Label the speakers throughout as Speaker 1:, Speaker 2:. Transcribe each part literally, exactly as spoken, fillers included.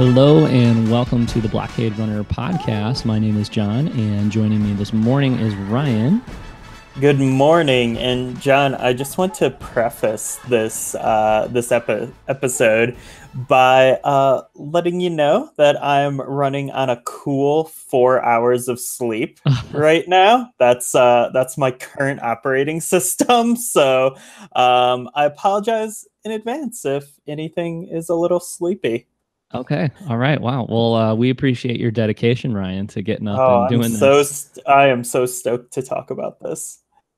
Speaker 1: Hello and welcome to the Blockade Runner podcast. My name is John, and joining me this morning is Ryan.
Speaker 2: Good morning, and John, I just want to preface this uh, this epi- episode by uh, letting you know that I'm running on a cool four hours of sleep right now. That's uh, that's my current operating system, so um, I apologize in advance if anything is a little sleepy.
Speaker 1: Okay. All right. Wow. Well, uh, we appreciate your dedication, Ryan, to getting up
Speaker 2: Oh,
Speaker 1: and
Speaker 2: I'm
Speaker 1: doing
Speaker 2: so
Speaker 1: this.
Speaker 2: st- I am so stoked to talk about this.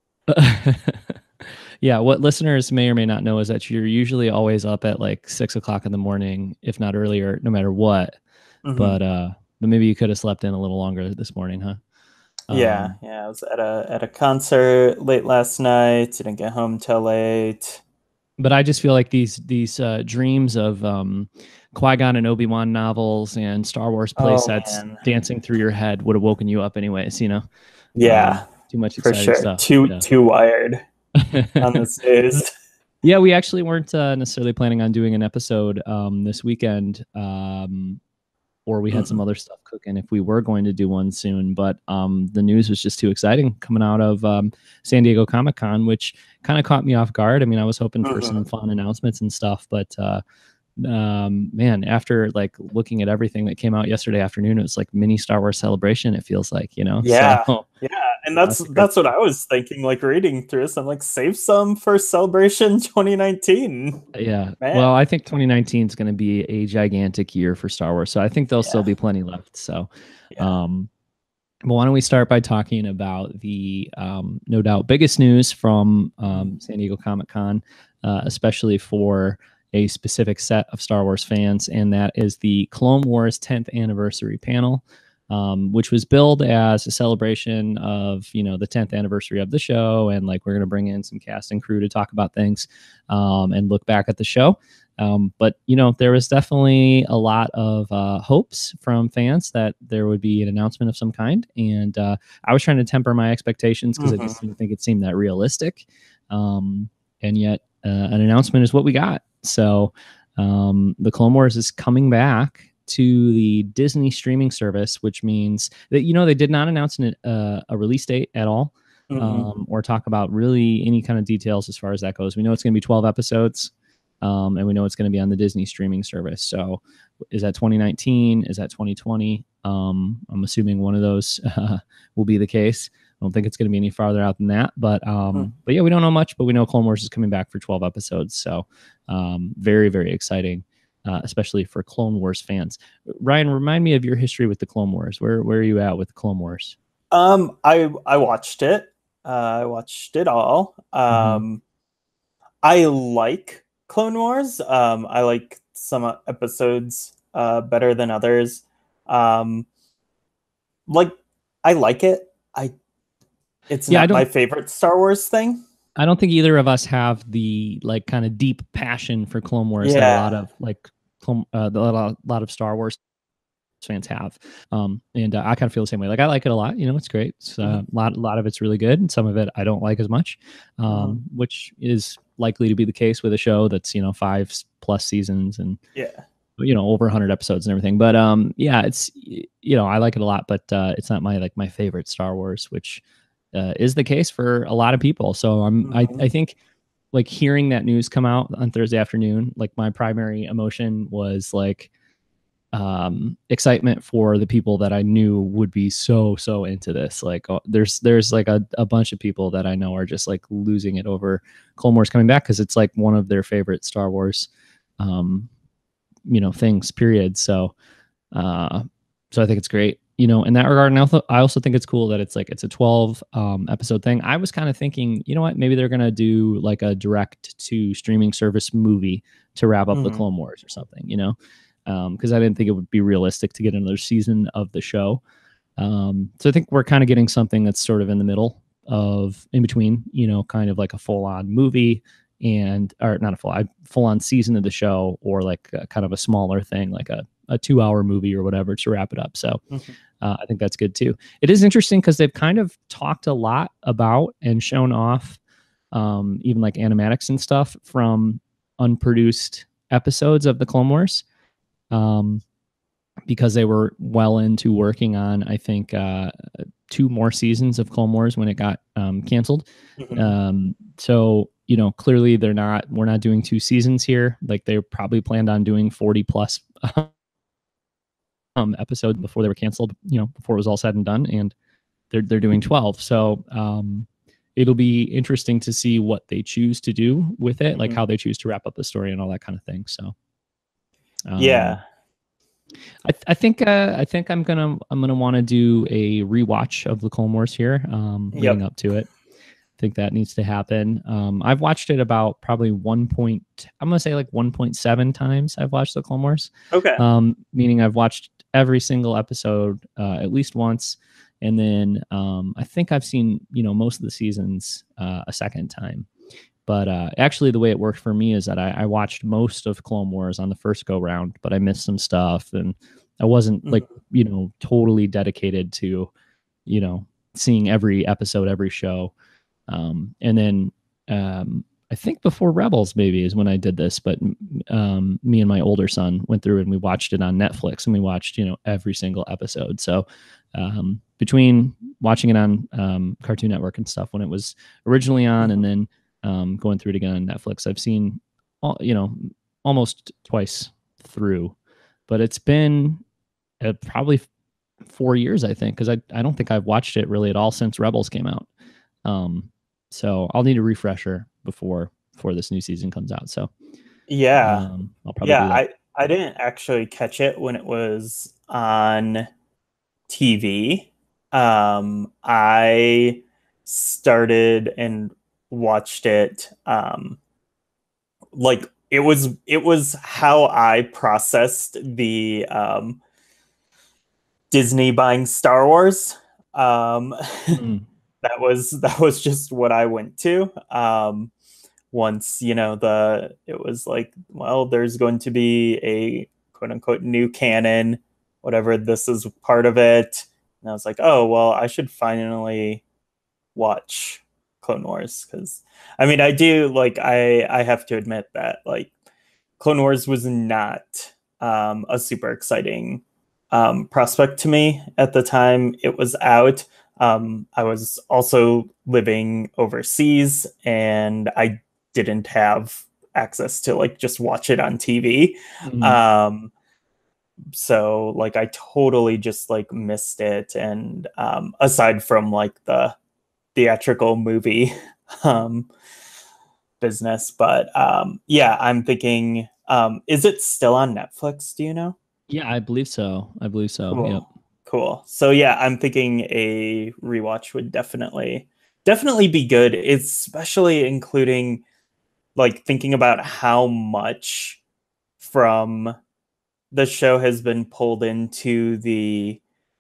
Speaker 1: Yeah, what listeners may or may not know is that you're usually always up at like six o'clock in the morning, if not earlier, no matter what.
Speaker 2: Mm-hmm.
Speaker 1: But uh, but maybe you could have slept in a little longer this morning, huh?
Speaker 2: Yeah,
Speaker 1: Um,
Speaker 2: yeah. I was at a at a concert late last night. Didn't get home till late.
Speaker 1: but I just feel like these these uh, dreams of um, Qui-Gon and Obi-Wan novels and Star Wars play
Speaker 2: Oh
Speaker 1: sets
Speaker 2: man.
Speaker 1: dancing through your head would have woken you up anyways, you know?
Speaker 2: Yeah,
Speaker 1: Um, too much
Speaker 2: for
Speaker 1: exciting
Speaker 2: sure.
Speaker 1: stuff.
Speaker 2: Too
Speaker 1: Yeah.
Speaker 2: too wired on this days.
Speaker 1: Yeah, we actually weren't uh, necessarily planning on doing an episode um, this weekend, um, or we had some
Speaker 2: Mm-mm.
Speaker 1: other stuff cooking if we were going to do one soon. But um, the news was just too exciting coming out of um, San Diego Comic-Con, which kind of caught me off guard. I mean, I was hoping for some
Speaker 2: Mm-hmm.
Speaker 1: fun announcements and stuff, but uh, um, man, after like looking at everything that came out yesterday afternoon, it was like mini Star Wars Celebration. It feels like, you know.
Speaker 2: Yeah,
Speaker 1: So
Speaker 2: yeah. And that's
Speaker 1: that's great.
Speaker 2: that's what I was thinking, like reading through this. I'm like, save some for Celebration twenty nineteen.
Speaker 1: Yeah.
Speaker 2: Man.
Speaker 1: Well, I think twenty nineteen is going to be a gigantic year for Star Wars. So I think there'll
Speaker 2: Yeah.
Speaker 1: still be plenty left. So,
Speaker 2: Yeah.
Speaker 1: um, well, why don't we start by talking about the um, no doubt biggest news from um, San Diego Comic Con, uh, especially for a specific set of Star Wars fans, and that is the Clone Wars tenth anniversary panel. Um, which was billed as a celebration of, you know, the tenth anniversary of the show. And like, we're going to bring in some cast and crew to talk about things um, and look back at the show. Um, but, you know, there was definitely a lot of uh, hopes from fans that there would be an announcement of some kind. And uh, I was trying to temper my expectations because
Speaker 2: Mhm.
Speaker 1: I just didn't think it seemed that realistic. Um, and yet uh, an announcement is what we got. So um, the Clone Wars is coming back to the Disney streaming service, which means that, you know, they did not announce an, uh, a release date at all
Speaker 2: Mm-mm.
Speaker 1: um, or talk about really any kind of details as far as that goes. We know it's going to be twelve episodes um, and we know it's going to be on the Disney streaming service. So is that twenty nineteen? Is that twenty twenty? Um, I'm assuming one of those uh, will be the case. I don't think it's going to be any farther out than that, but um,
Speaker 2: Mm.
Speaker 1: but yeah, we don't know much, but we know Clone Wars is coming back for twelve episodes. So um, very, very exciting. Uh, especially for Clone Wars fans. Ryan, remind me of your history with the Clone Wars. Where where are you at with the Clone Wars?
Speaker 2: Um, I I watched it. Uh, I watched it all. Um,
Speaker 1: Mhm.
Speaker 2: I like Clone Wars. Um, I like some uh, episodes uh, better than others. Um, like I like it. I it's
Speaker 1: Yeah, I
Speaker 2: not my
Speaker 1: don't
Speaker 2: favorite Star Wars thing.
Speaker 1: I don't think either of us have the like kind of deep passion for Clone Wars that a lot
Speaker 2: Yeah.
Speaker 1: of like Clone, uh, a lot, lot of Star Wars fans have. Um, and uh, I kind of feel the same way. Like I like it a lot. You know, it's great. It's uh, a
Speaker 2: Mhm.
Speaker 1: lot, a lot of it's really good, and some of it I don't like as much, um,
Speaker 2: Mhm.
Speaker 1: which is likely to be the case with a show that's, you know, five s- plus seasons and
Speaker 2: Yeah.
Speaker 1: you know over one hundred episodes and everything. But um, yeah, it's y- you know I like it a lot, but uh, it's not my like my favorite Star Wars, which uh, is the case for a lot of people. So I'm I
Speaker 2: Mhm.
Speaker 1: I think like hearing that news come out on Thursday afternoon, like my primary emotion was like um excitement for the people that I knew would be so so into this. Like uh, there's there's like a, a bunch of people that I know are just like losing it over Clone Wars coming back because it's like one of their favorite Star Wars um you know things period. So uh so I think it's great, you know, in that regard. And also, I also think it's cool that it's like it's a twelve um episode thing. I was kind of thinking, you know what, maybe they're gonna do like a direct to streaming service movie to wrap up the
Speaker 2: Mhm.
Speaker 1: Clone Wars or something, you know, because um, I didn't think it would be realistic to get another season of the show. Um, so I think we're kind of getting something that's sort of in the middle of in between, you know, kind of like a full on movie and or not a full full on season of the show or like a, kind of a smaller thing like a, a two hour movie or whatever to wrap it up. So
Speaker 2: Mhm.
Speaker 1: uh, I think that's good too. It is interesting because they've kind of talked a lot about and shown off um, even like animatics and stuff from unproduced episodes of the Clone Wars. Um, because they were well into working on, I think, uh, two more seasons of Clone Wars when it got um, canceled.
Speaker 2: Mhm.
Speaker 1: Um, so, you know, clearly they're not, we're not doing two seasons here. Like they probably planned on doing forty plus um, episodes before they were canceled, you know, before it was all said and done. And they're, they're doing twelve. So um, it'll be interesting to see what they choose to do with it, like
Speaker 2: Mhm.
Speaker 1: how they choose to wrap up the story and all that kind of thing. So, um,
Speaker 2: Yeah.
Speaker 1: I, th- I think uh, I think I'm gonna I'm gonna want to do a rewatch of the Clone Wars here, um, leading
Speaker 2: Yep.
Speaker 1: up to it. I think that needs to happen. Um, I've watched it about probably one point. I'm gonna say like one point seven times. I've watched the Clone Wars.
Speaker 2: Okay.
Speaker 1: Um, meaning I've watched every single episode uh, at least once, and then um, I think I've seen you know most of the seasons uh, a second time. But uh, actually, the way it worked for me is that I, I watched most of Clone Wars on the first go round, but I missed some stuff, and I wasn't
Speaker 2: Mhm.
Speaker 1: like you know totally dedicated to you know seeing every episode, every show. Um, and then um, I think before Rebels maybe is when I did this, but um, me and my older son went through and we watched it on Netflix, and we watched you know every single episode. So um, between watching it on um, Cartoon Network and stuff when it was originally on, and
Speaker 2: Mhm.
Speaker 1: then um, going through it again on Netflix, I've seen all, you know almost twice through, but it's been uh, probably four years I think, because I I don't think I've watched it really at all since Rebels came out. Um, so I'll need a refresher before before this new season comes out. So
Speaker 2: Yeah.
Speaker 1: um, I'll probably
Speaker 2: Yeah.
Speaker 1: do that.
Speaker 2: I I didn't actually catch it when it was on T V. Um, I started and watched it. Um, like it was it was how I processed the um, Disney buying Star Wars. Um,
Speaker 1: Mm.
Speaker 2: that was that was just what I went to. Um, once you know the it was like, well, there's going to be a quote unquote new canon, whatever, this is part of it. And I was like, oh well, I should finally watch Clone Wars, because I mean I do like I I have to admit that like Clone Wars was not um, a super exciting um, prospect to me at the time it was out. Um, I was also living overseas, and I didn't have access to like just watch it on T V.
Speaker 1: Mm.
Speaker 2: Um, so like I totally just like missed it. And um, aside from like the theatrical movie um, business, but um, yeah, I'm thinking, um, is it still on Netflix? Do you know?
Speaker 1: Yeah, I believe so. I believe so. Yep.
Speaker 2: Cool. Cool. So yeah, I'm thinking a rewatch would definitely definitely be good, especially including like thinking about how much from the show has been pulled into the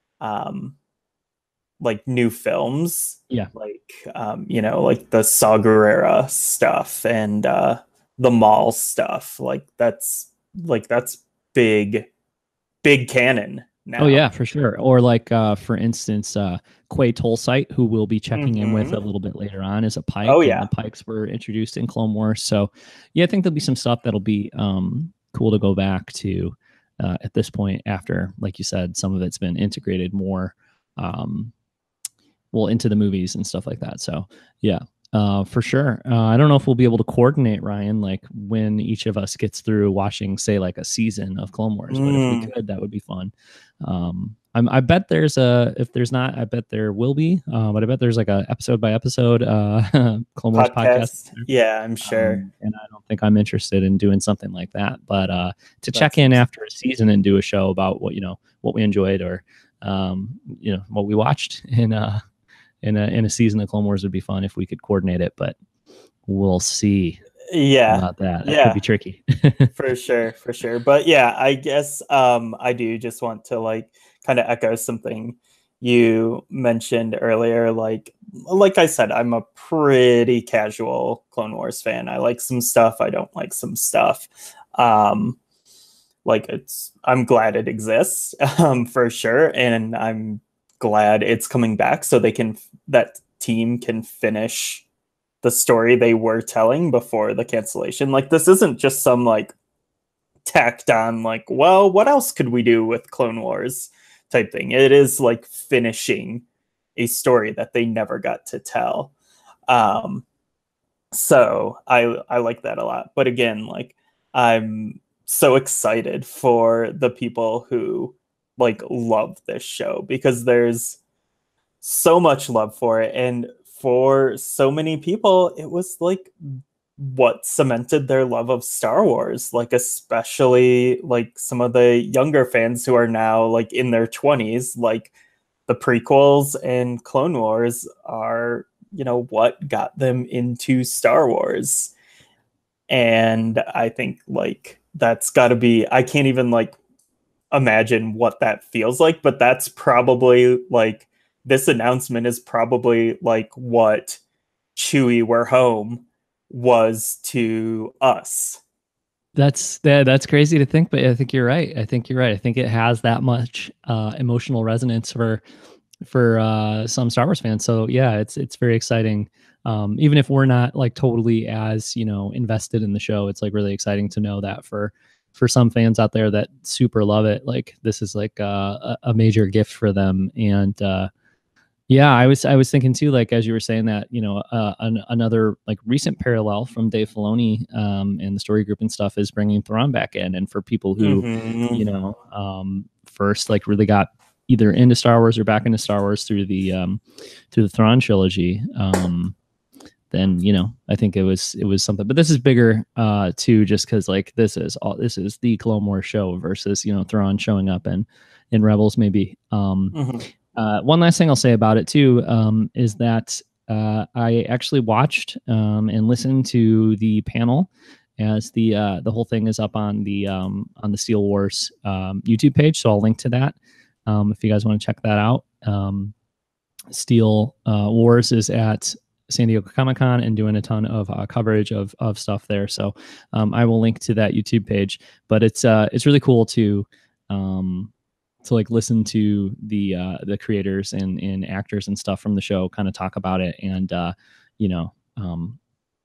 Speaker 2: um like new films,
Speaker 1: Yeah.
Speaker 2: like um you know like the Saw Gerrera stuff and uh the Maul stuff. Like that's like that's big big canon
Speaker 1: Oh
Speaker 2: now.
Speaker 1: yeah, for sure. Or like uh, for instance, uh, Quay Tolsite, who we'll be checking in with
Speaker 2: Hmm.
Speaker 1: a little bit later on, is a
Speaker 2: Oh
Speaker 1: Pike, and
Speaker 2: yeah.
Speaker 1: the Pikes were introduced in Clone Wars. So yeah, I think there'll be some stuff that'll be um, cool to go back to uh, at this point after, like you said, some of it's been integrated more um, well into the movies and stuff like that. So yeah, uh, for sure. Uh, I don't know if we'll be able to coordinate, Ryan, like when each of us gets through watching, say, like a season of Clone Wars. But if we
Speaker 2: Mm.
Speaker 1: could, that would be fun. Um, I'm, I bet there's a. If there's not, I bet there will be. Uh, but I bet there's like a episode by episode uh, Clone Wars podcast.
Speaker 2: Podcast. Yeah, I'm sure.
Speaker 1: Um, and I don't think I'm interested in doing something like that. But uh, to
Speaker 2: That
Speaker 1: check in
Speaker 2: seems
Speaker 1: after a season and do a show about what you know, what we enjoyed, or um, you know, what we watched in uh in a in a season of Clone Wars would be fun if we could coordinate it. But we'll see
Speaker 2: yeah.
Speaker 1: about that. That could
Speaker 2: Yeah,
Speaker 1: be tricky.
Speaker 2: for sure, for sure. But yeah, I guess um I do just want to like kind of echo something you mentioned earlier. Like like I said, I'm a pretty casual Clone Wars fan. I like some stuff, I don't like some stuff. Um like it's I'm glad it exists, um for sure, and I'm glad it's coming back so they can that team can finish the story they were telling before the cancellation. Like this isn't just some like tacked on like, well, what else could we do with Clone Wars type thing. It is like finishing a story that they never got to tell. Um, so I I like that a lot. But again, like I'm so excited for the people who like love this show, because there's so much love for it, and for so many people it was like what cemented their love of Star Wars, like especially like some of the younger fans who are now like in their twenties. Like the prequels and Clone Wars are, you know, what got them into Star Wars. And I think like that's got to be, I can't even like imagine what that feels like, but that's probably like, this announcement is probably like what Chewie, We're Home was to us.
Speaker 1: That's that, that's crazy to think, but I think you're right. I think you're right. I think it has that much uh, emotional resonance for for uh, some Star Wars fans. So yeah, it's it's very exciting. Um, even if we're not like totally as, you know, invested in the show, it's like really exciting to know that for for some fans out there that super love it, like this is like uh, a, a major gift for them. And uh, yeah, I was I was thinking too, like as you were saying that, you know, uh, an, another like recent parallel from Dave Filoni um, and the story group and stuff is bringing Thrawn back in, and for people who,
Speaker 2: mm-hmm.
Speaker 1: you know, um, first like really got either into Star Wars or back into Star Wars through the um, through the Thrawn trilogy, um, then you know I think it was it was something. But this is bigger uh, too, just because like this is all this is the Clone Wars show versus, you know, Thrawn showing up in in Rebels maybe. Um,
Speaker 2: mm-hmm.
Speaker 1: Uh, one last thing I'll say about it too um, is that uh, I actually watched um, and listened to the panel as the uh, the whole thing is up on the um, on the Steel Wars um, YouTube page, so I'll link to that um, if you guys want to check that out. Um, Steel uh, Wars is at San Diego Comic-Con and doing a ton of uh, coverage of of stuff there, so um, I will link to that YouTube page. But it's uh, it's really cool to. Um, to like listen to the uh the creators and and actors and stuff from the show kind of talk about it, and uh you know um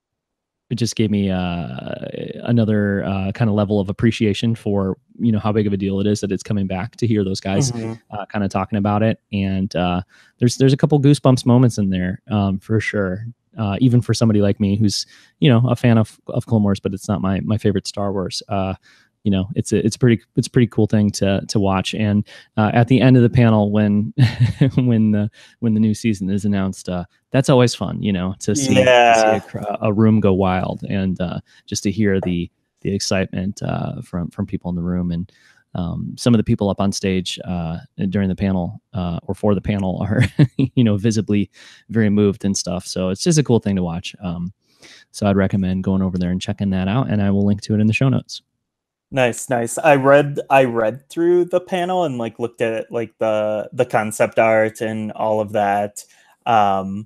Speaker 1: it just gave me uh another uh kind of level of appreciation for, you know, how big of a deal it is that it's coming back, to hear those guys mm-hmm. uh, kind of talking about it. And uh there's there's a couple goosebumps moments in there um for sure, uh even for somebody like me who's, you know, a fan of of Clone Wars, but it's not my my favorite Star Wars. uh You know, it's a it's pretty it's a pretty cool thing to to watch. And uh, at the end of the panel, when when the when the new season is announced, uh, that's always fun. You know, to see,
Speaker 2: yeah.
Speaker 1: to see a, a room go wild, and uh, just to hear the the excitement uh, from from people in the room. And um, some of the people up on stage uh, during the panel uh, or for the panel are, you know, visibly very moved and stuff. So it's just a cool thing to watch. Um, so I'd recommend going over there and checking that out, and I will link to it in the show notes.
Speaker 2: Nice, nice. I read I read through the panel and like looked at like the the concept art and all of that. Um,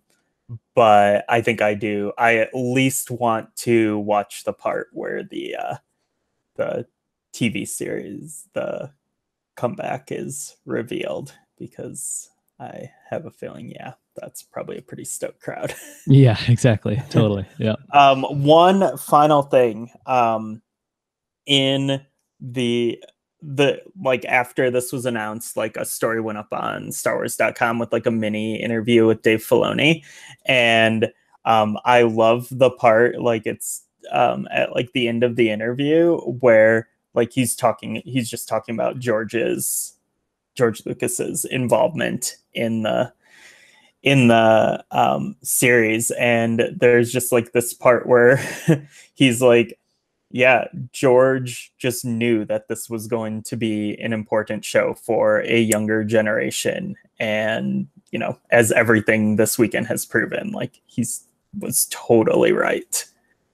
Speaker 2: but I think I do. I at least want to watch the part where the uh, the T V series, the comeback, is revealed, because I have a feeling, yeah, that's probably a pretty stoked crowd.
Speaker 1: Yeah, exactly. Totally. Yeah.
Speaker 2: Um, one final thing. Um, in the the like after this was announced, like a story went up on Star Wars dot com with like a mini interview with Dave Filoni, and um I love the part, like it's um at like the end of the interview where like he's talking he's just talking about George's George Lucas's involvement in the in the um series, and there's just like this part where he's like, yeah, George just knew that this was going to be an important show for a younger generation. And, you know, as everything this weekend has proven, like he's was totally right.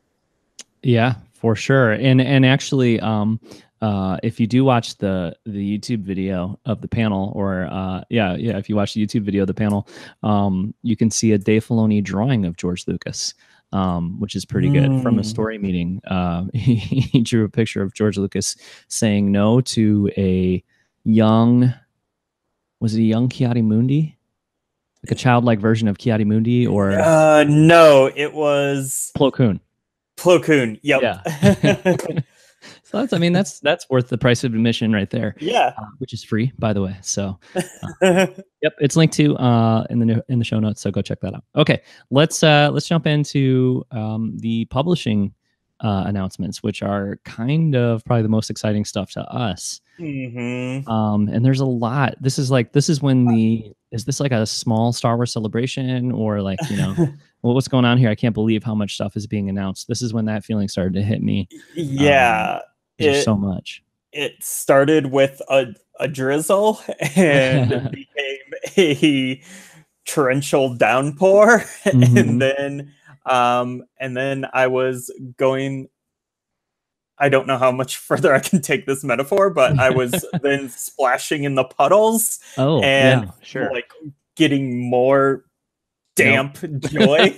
Speaker 1: Yeah, for sure. And and actually, um, uh, if you do watch the the YouTube video of the panel, or uh, yeah, yeah, if you watch the YouTube video of the panel, um, you can see a Dave Filoni drawing of George Lucas. Um, which is pretty good. Mm. From a story meeting, uh, he, he drew a picture of George Lucas saying no to a young, was it a young Ki-Adi-Mundi? Like a childlike version of Ki-Adi-Mundi, or?
Speaker 2: Uh, no, it was...
Speaker 1: Plo Koon.
Speaker 2: Plo Koon, yep.
Speaker 1: Yeah. So that's, I mean, that's that's worth the price of admission right there.
Speaker 2: Yeah.
Speaker 1: Uh, which is free, by the way. So, uh, yep, it's linked to uh, in the in the show notes. So go check that out. Okay, let's uh, let's jump into um, the publishing uh, announcements, which are kind of probably the most exciting stuff to us.
Speaker 2: Mm-hmm.
Speaker 1: Um, and there's a lot. This is like this is when the is this like a small Star Wars celebration, or like, you know, well, what's going on here? I can't believe how much stuff is being announced. This is when that feeling started to hit me.
Speaker 2: Yeah.
Speaker 1: Um, there's so much.
Speaker 2: It started with a, a drizzle and became a torrential downpour. Mm-hmm. And then um and then I was going, I don't know how much further I can take this metaphor, but I was then splashing in the puddles.
Speaker 1: Oh,
Speaker 2: and
Speaker 1: yeah, sure.
Speaker 2: Like getting more damp nope. joy.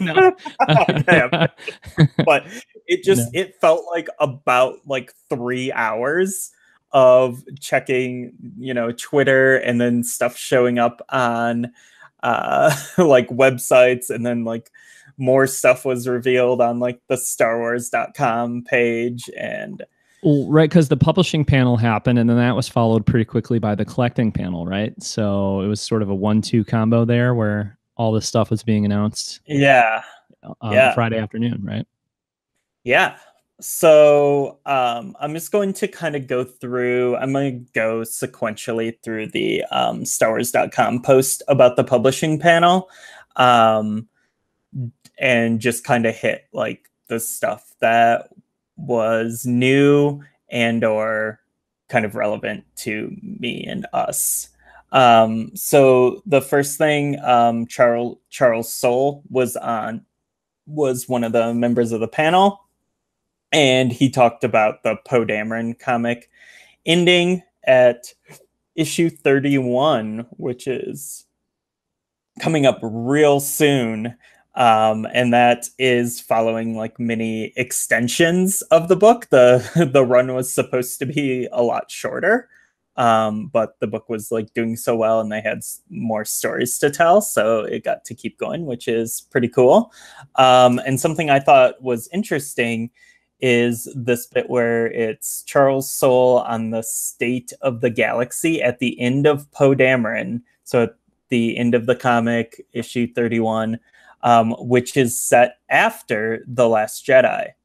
Speaker 2: But it just no. it felt like about like three hours of checking, you know, Twitter, and then stuff showing up on uh like websites, and then like more stuff was revealed on like the Star Wars dot com page. And
Speaker 1: well, right, because the publishing panel happened, and then that was followed pretty quickly by the collecting panel, right? So it was sort of a one two combo there where all this stuff was being announced.
Speaker 2: Yeah.
Speaker 1: On
Speaker 2: yeah.
Speaker 1: Friday afternoon, right?
Speaker 2: Yeah. So um, I'm just going to kind of go through, I'm going to go sequentially through the um, Star Wars dot com post about the publishing panel, um, and just kind of hit like the stuff that was new and or kind of relevant to me and us. Um, so the first thing, um, Charles Charles Soule was on, was one of the members of the panel, and he talked about the Poe Dameron comic ending at issue thirty-one, which is coming up real soon. Um, and that is following like many extensions of the book. The the run was supposed to be a lot shorter. Um, but the book was like doing so well, and they had more stories to tell, so it got to keep going, which is pretty cool. Um, and something I thought was interesting is this bit where it's Charles Soule on the state of the galaxy at the end of Poe Dameron, so at the end of the comic, issue thirty-one, um, which is set after The Last Jedi.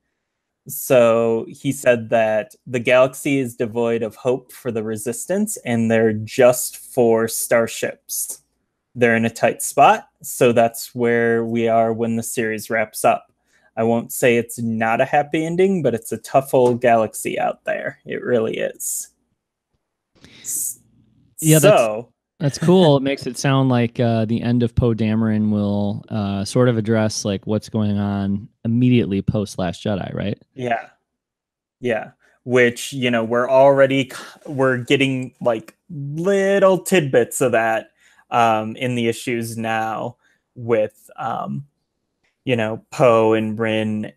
Speaker 2: So he said that the galaxy is devoid of hope for the Resistance, and they're just for starships. They're in a tight spot, so that's where we are when the series wraps up. I won't say it's not a happy ending, but it's a tough old galaxy out there. It really is.
Speaker 1: Yeah,
Speaker 2: so
Speaker 1: that's, that's cool. It makes it sound like uh, the end of Poe Dameron will uh, sort of address like what's going on immediately post Last Jedi, right?
Speaker 2: Yeah, yeah. Which, you know, we're already we're getting like little tidbits of that um, in the issues now with, um, you know, Poe and Rin,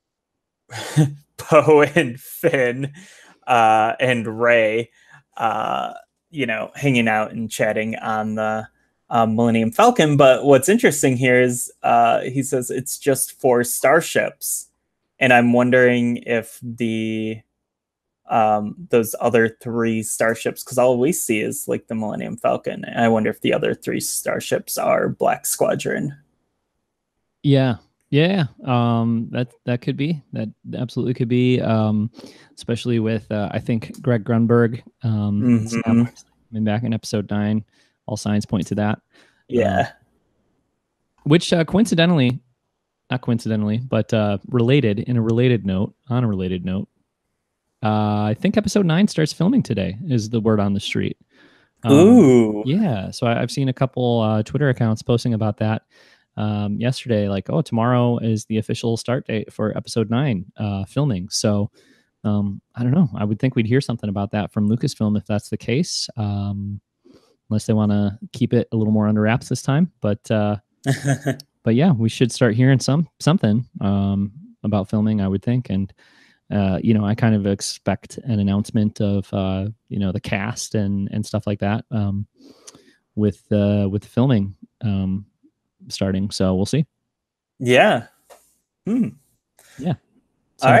Speaker 2: Poe and Finn, uh, and Rey, uh, you know, hanging out and chatting on the um, Millennium Falcon. But what's interesting here is uh, he says it's just for starships. And I'm wondering if the um, those other three starships, because all we see is like the Millennium Falcon. And I wonder if the other three starships are Black Squadron.
Speaker 1: Yeah. Yeah, um, that that could be. That absolutely could be, um, especially with, uh, I think, Greg Grunberg, um, mm-hmm. back in episode nine. All signs point to that.
Speaker 2: Yeah.
Speaker 1: Uh, which, uh, coincidentally, not coincidentally, but uh, related, in a related note, on a related note, uh, I think episode nine starts filming today, is the word on the street. Um,
Speaker 2: Ooh.
Speaker 1: Yeah, so I, I've seen a couple uh, Twitter accounts posting about that. Um, yesterday, like, oh, tomorrow is the official start date for episode nine uh, filming. So um, I don't know. I would think we'd hear something about that from Lucasfilm if that's the case, um, unless they want to keep it a little more under wraps this time. But uh, but yeah, we should start hearing some something um, about filming, I would think. And uh, you know, I kind of expect an announcement of uh, you know, the cast and and stuff like that um, with uh, with filming. Um, starting, so we'll see.
Speaker 2: Yeah. Hmm.
Speaker 1: Yeah. So,
Speaker 2: all right.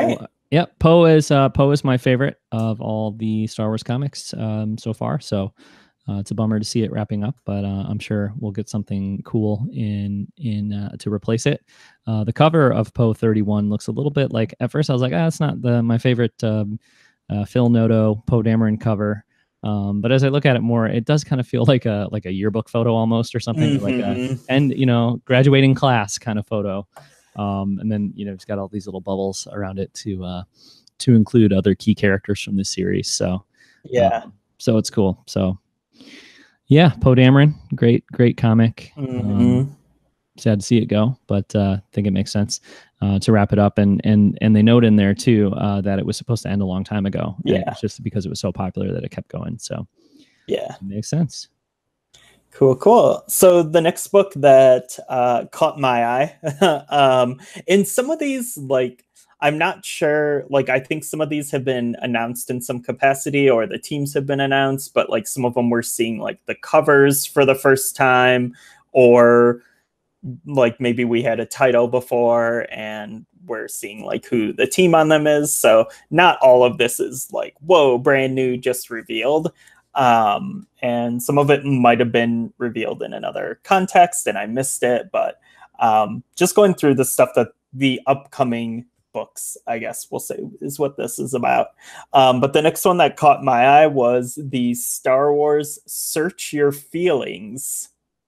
Speaker 1: Yep, Poe is uh, Poe is my favorite of all the Star Wars comics um, so far. So uh, it's a bummer to see it wrapping up, but uh, I'm sure we'll get something cool in in uh, to replace it. Uh, the cover of Poe thirty-one looks a little bit like. At first, I was like, ah, it's not the my favorite um, uh, Phil Noto Poe Dameron cover. Um, but as I look at it more, it does kind of feel like a like a yearbook photo almost, or something,
Speaker 2: Mm-hmm.
Speaker 1: like a and you know graduating class kind of photo. Um, and then you know it's got all these little bubbles around it to uh, to include other key characters from the series. So
Speaker 2: Yeah.
Speaker 1: um, so it's cool. So yeah, Poe Dameron, great great comic.
Speaker 2: Mm-hmm.
Speaker 1: Um, sad to see it go, but uh, I think it makes sense uh, to wrap it up. And and and they note in there too uh, that it was supposed to end a long time ago. And
Speaker 2: Yeah,
Speaker 1: it's just because it was so popular that it kept going. So
Speaker 2: yeah,
Speaker 1: it makes sense.
Speaker 2: cool, cool. So the next book that uh, caught my eye, um, in some of these, like I'm not sure. Like I think some of these have been announced in some capacity, or the teams have been announced, but like some of them we're seeing like the covers for the first time, or like maybe we had a title before and we're seeing like who the team on them is. So not all of this is like, whoa, brand new, just revealed. Um, and some of it might have been revealed in another context and I missed it. But um, just going through the stuff that the upcoming books, I guess we'll say, is what this is about. Um, but the next one that caught my eye was the Star Wars Search Your Feelings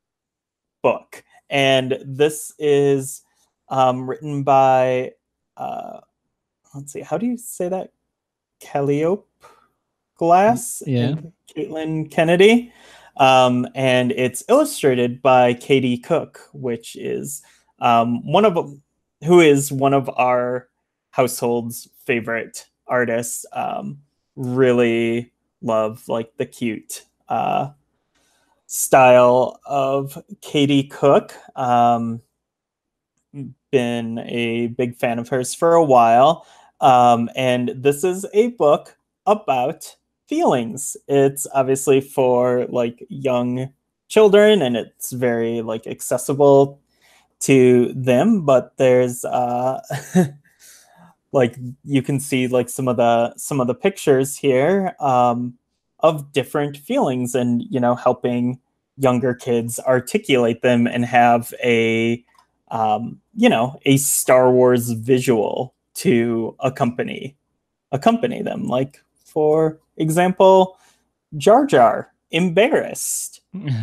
Speaker 2: book. And this is um, written by, uh, let's see, how do you say that? Calliope Glass
Speaker 1: Yeah.
Speaker 2: and Caitlin Kennedy. Um, and it's illustrated by Katie Cook, which is um, one of who is one of our household's favorite artists. Um, really love like the cute uh, style of Katie Cook. Um, been a big fan of hers for a while. Um, and this is a book about feelings. It's obviously for like young children and it's very like accessible to them, but there's uh like you can see like some of the some of the pictures here um of different feelings and you know helping younger kids articulate them and have a um you know a Star Wars visual to accompany accompany them, like for example Jar Jar embarrassed.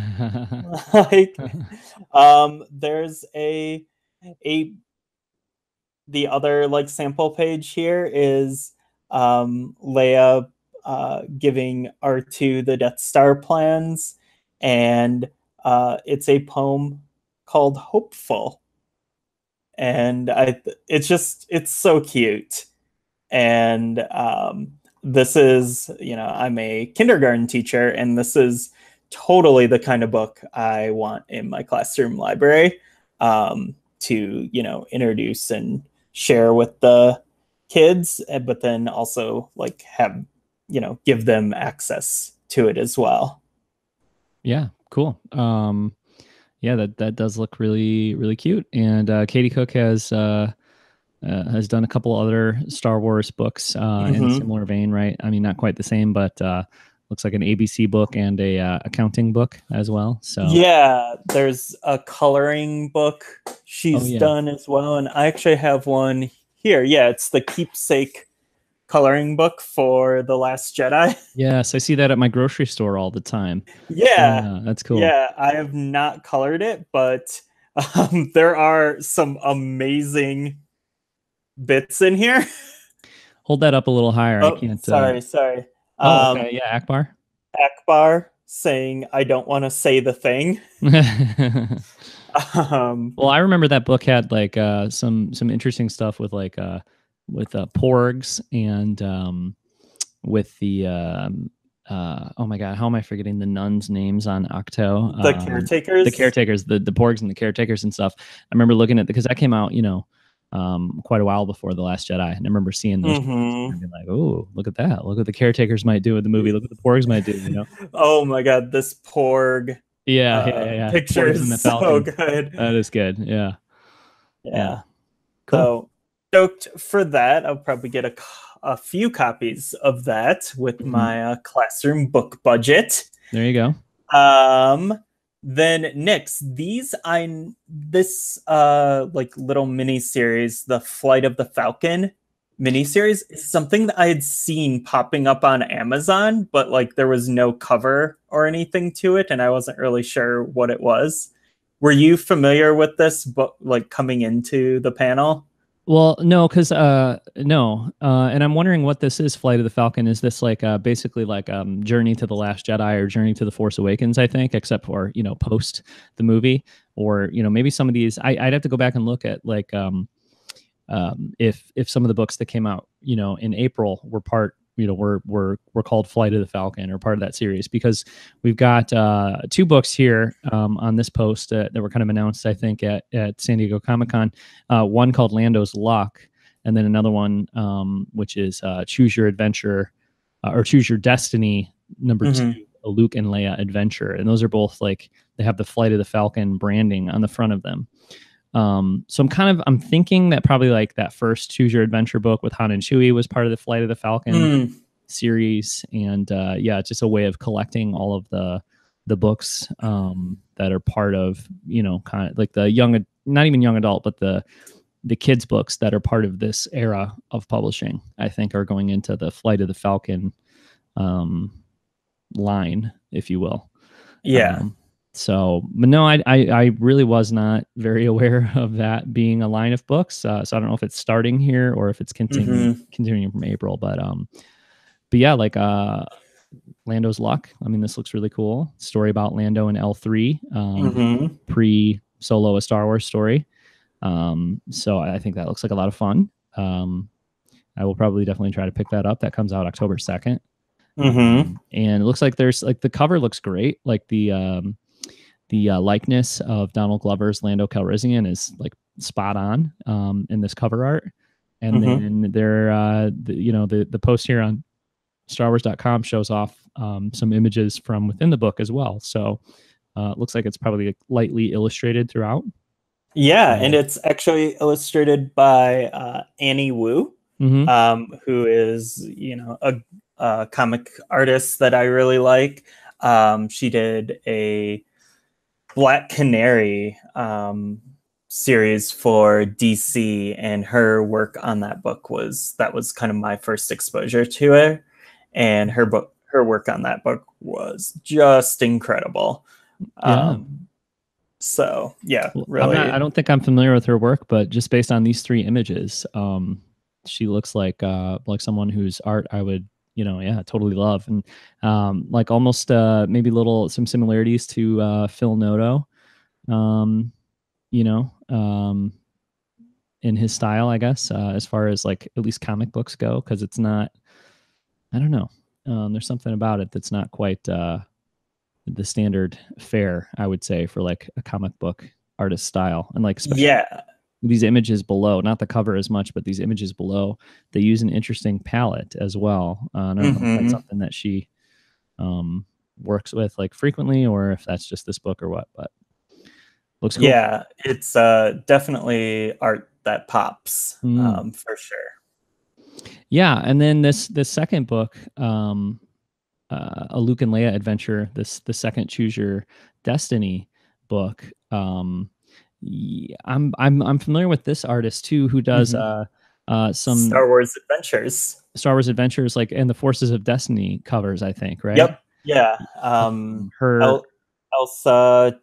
Speaker 2: Like um there's a a the other like sample page here is um Leia uh giving R two the Death Star plans, and uh it's a poem called Hopeful, and I it's just it's so cute. And um this is, you know, I'm a kindergarten teacher and this is totally the kind of book I want in my classroom library um to, you know, introduce and share with the kids, but then also like have, you know, give them access to it as well.
Speaker 1: Yeah, cool. Um, yeah, that that does look really really cute. And uh, Katie Cook has uh, uh, has done a couple other Star Wars books uh, mm-hmm. in a similar vein, right? I mean, not quite the same, but uh, looks like an A B C book and a uh, accounting book as well. So
Speaker 2: yeah, there's a coloring book she's oh, yeah. done as well, and I actually have one here. Yeah, it's the Keepsake coloring book for The Last Jedi.
Speaker 1: Yes, I see that at my grocery store all the time.
Speaker 2: Yeah,
Speaker 1: yeah that's cool.
Speaker 2: Yeah, I have not colored it, but um, there are some amazing bits in here.
Speaker 1: Hold that up a little higher.
Speaker 2: Oh,
Speaker 1: I can't.
Speaker 2: Sorry,
Speaker 1: uh...
Speaker 2: sorry.
Speaker 1: Oh, okay. Um, yeah, Akbar.
Speaker 2: Akbar saying, "I don't want to say the thing."
Speaker 1: um, well, I remember that book had like uh, some some interesting stuff with like uh, with uh, porgs and um, with the um, uh, oh my god, how am I forgetting the nuns' names on Octo?
Speaker 2: The um, caretakers,
Speaker 1: the caretakers, the the porgs and the caretakers and stuff. I remember looking at because that came out, you know. Um, quite a while before The Last Jedi, and I remember seeing those
Speaker 2: mm-hmm.
Speaker 1: and being like, "Oh, look at that! Look what the caretakers might do with the movie. Look what the porgs might do." You know?
Speaker 2: Oh my god, this porg!
Speaker 1: Yeah,
Speaker 2: uh,
Speaker 1: yeah, yeah.
Speaker 2: Picture is so good.
Speaker 1: That is good. Yeah,
Speaker 2: yeah. yeah.
Speaker 1: Cool.
Speaker 2: So stoked for that. I'll probably get a, a few copies of that with mm-hmm. my uh, classroom book budget.
Speaker 1: There you go.
Speaker 2: Um, then Nix, these I this uh like little mini series, the Flight of the Falcon miniseries, is something that I had seen popping up on Amazon, but like there was no cover or anything to it, and I wasn't really sure what it was. Were you familiar with this book, like coming into the panel?
Speaker 1: Well, no, because uh, no, uh, and I'm wondering what this is. Flight of the Falcon, is this like uh, basically like um, Journey to the Last Jedi or Journey to the Force Awakens? I think, except for you know post the movie, or you know maybe some of these. I, I'd have to go back and look at like um, um, if if some of the books that came out you know in April were part you know were were were called Flight of the Falcon or part of that series, because we've got uh, two books here um, on this post uh, that were kind of announced, I think, at, at San Diego Comic-Con. Uh, one called Lando's Luck, and then another one um, which is uh, Choose Your Adventure uh, or Choose Your Destiny number mm-hmm. two, a Luke and Leia adventure. And those are both like they have the Flight of the Falcon branding on the front of them. Um, so I'm kind of, I'm thinking that probably like that first Choose Your Adventure book with Han and Chewie was part of the Flight of the Falcon mm. series. And, uh, yeah, it's just a way of collecting all of the, the books, um, that are part of, you know, kind of like the young, not even young adult, but the, the kids books that are part of this era of publishing, I think are going into the Flight of the Falcon, um, line, if you will.
Speaker 2: Yeah.
Speaker 1: Um, So, but no, I, I, I really was not very aware of that being a line of books. Uh, so I don't know if it's starting here or if it's continuing, mm-hmm. continuing from April, but, um, but yeah, like, uh, Lando's Luck. I mean, this looks really cool. Story about Lando and L three, um, mm-hmm. pre Solo, a Star Wars story. Um, so I think that looks like a lot of fun. Um, I will probably definitely try to pick that up. That comes out October second.
Speaker 2: Mm-hmm.
Speaker 1: Um, and it looks like there's like the cover looks great. Like the, um, The uh, likeness of Donald Glover's Lando Calrissian is like spot on um, in this cover art. And mm-hmm. then there, uh, the, you know, the, the post here on Star Wars dot com shows off um, some images from within the book as well. So uh, it looks like it's probably like, lightly illustrated throughout.
Speaker 2: Yeah, and it's actually illustrated by uh, Annie Wu, mm-hmm. um, who is, you know, a, a comic artist that I really like. Um, she did a Black Canary um, series for D C, and her work on that book was that was kind of my first exposure to her, and her book her work on that book was just incredible.
Speaker 1: Yeah.
Speaker 2: Um, so yeah, really.
Speaker 1: I'm not, I don't think I'm familiar with her work, but just based on these three images, um, she looks like uh, like someone whose art I would. You know, yeah, totally love. And um, like almost uh, maybe little, some similarities to uh, Phil Noto, um, you know, um, in his style, I guess, uh, as far as like at least comic books go, because it's not, I don't know. Um, there's something about it that's not quite uh, the standard fare, I would say, for like a comic book artist style. And like, especially
Speaker 2: yeah.
Speaker 1: these images below, not the cover as much, but these images below, they use an interesting palette as well. Uh, I don't mm-hmm. know if that's something that she um, works with like frequently, or if that's just this book or what, but looks cool.
Speaker 2: Yeah, it's uh, definitely art that pops mm. um, for sure.
Speaker 1: Yeah, and then this this second book, um, uh, a Luke and Leia adventure, this the second Choose Your Destiny book. Um, Yeah, I'm I'm I'm familiar with this artist too, who does mm-hmm. uh uh some
Speaker 2: Star Wars Adventures,
Speaker 1: Star Wars Adventures, like and the Forces of Destiny covers, I think, right?
Speaker 2: Yep. Yeah. Um,
Speaker 1: her
Speaker 2: El- Elsa.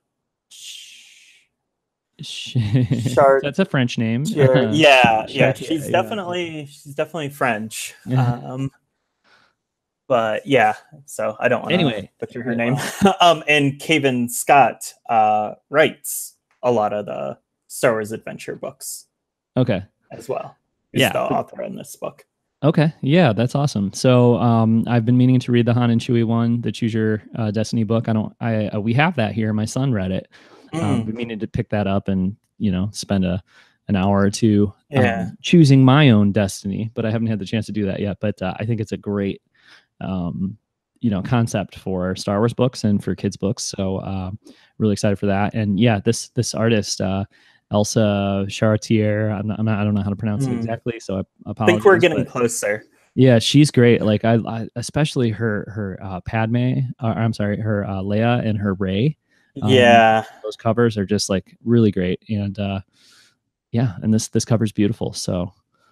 Speaker 1: Char- That's a French name.
Speaker 2: Char- yeah, yeah. She's yeah, definitely yeah. she's definitely French. Um, but yeah, so I don't want to
Speaker 1: anyway
Speaker 2: butcher her name. um, and Cavan Scott uh writes a lot of the Star Wars adventure books.
Speaker 1: Okay.
Speaker 2: As well. He's
Speaker 1: yeah.
Speaker 2: the author in this book.
Speaker 1: Okay. Yeah, that's awesome. So um, I've been meaning to read the Han and Chewie one, the Choose Your uh, Destiny book. I don't, I, uh, we have that here. My son read it. Mm. Um, we meaning to pick that up and, you know, spend a, an hour or two
Speaker 2: yeah.
Speaker 1: um, choosing my own destiny, but I haven't had the chance to do that yet. But uh, I think it's a great, um, you know, concept for Star Wars books and for kids books. So uh, really excited for that. And yeah, this, this artist, uh, Elsa Chartier. I'm not, I'm not, I don't know how to pronounce it
Speaker 2: Mm.
Speaker 1: exactly, so I
Speaker 2: I
Speaker 1: apologize.
Speaker 2: think we're getting
Speaker 1: but
Speaker 2: closer.
Speaker 1: yeah, she's great. Like I, I especially her her uh, Padme. Uh, I'm sorry, her uh, Leia and her Rey. Um,
Speaker 2: Yeah.
Speaker 1: those covers are just like really great, and uh, yeah, and this this cover's beautiful. So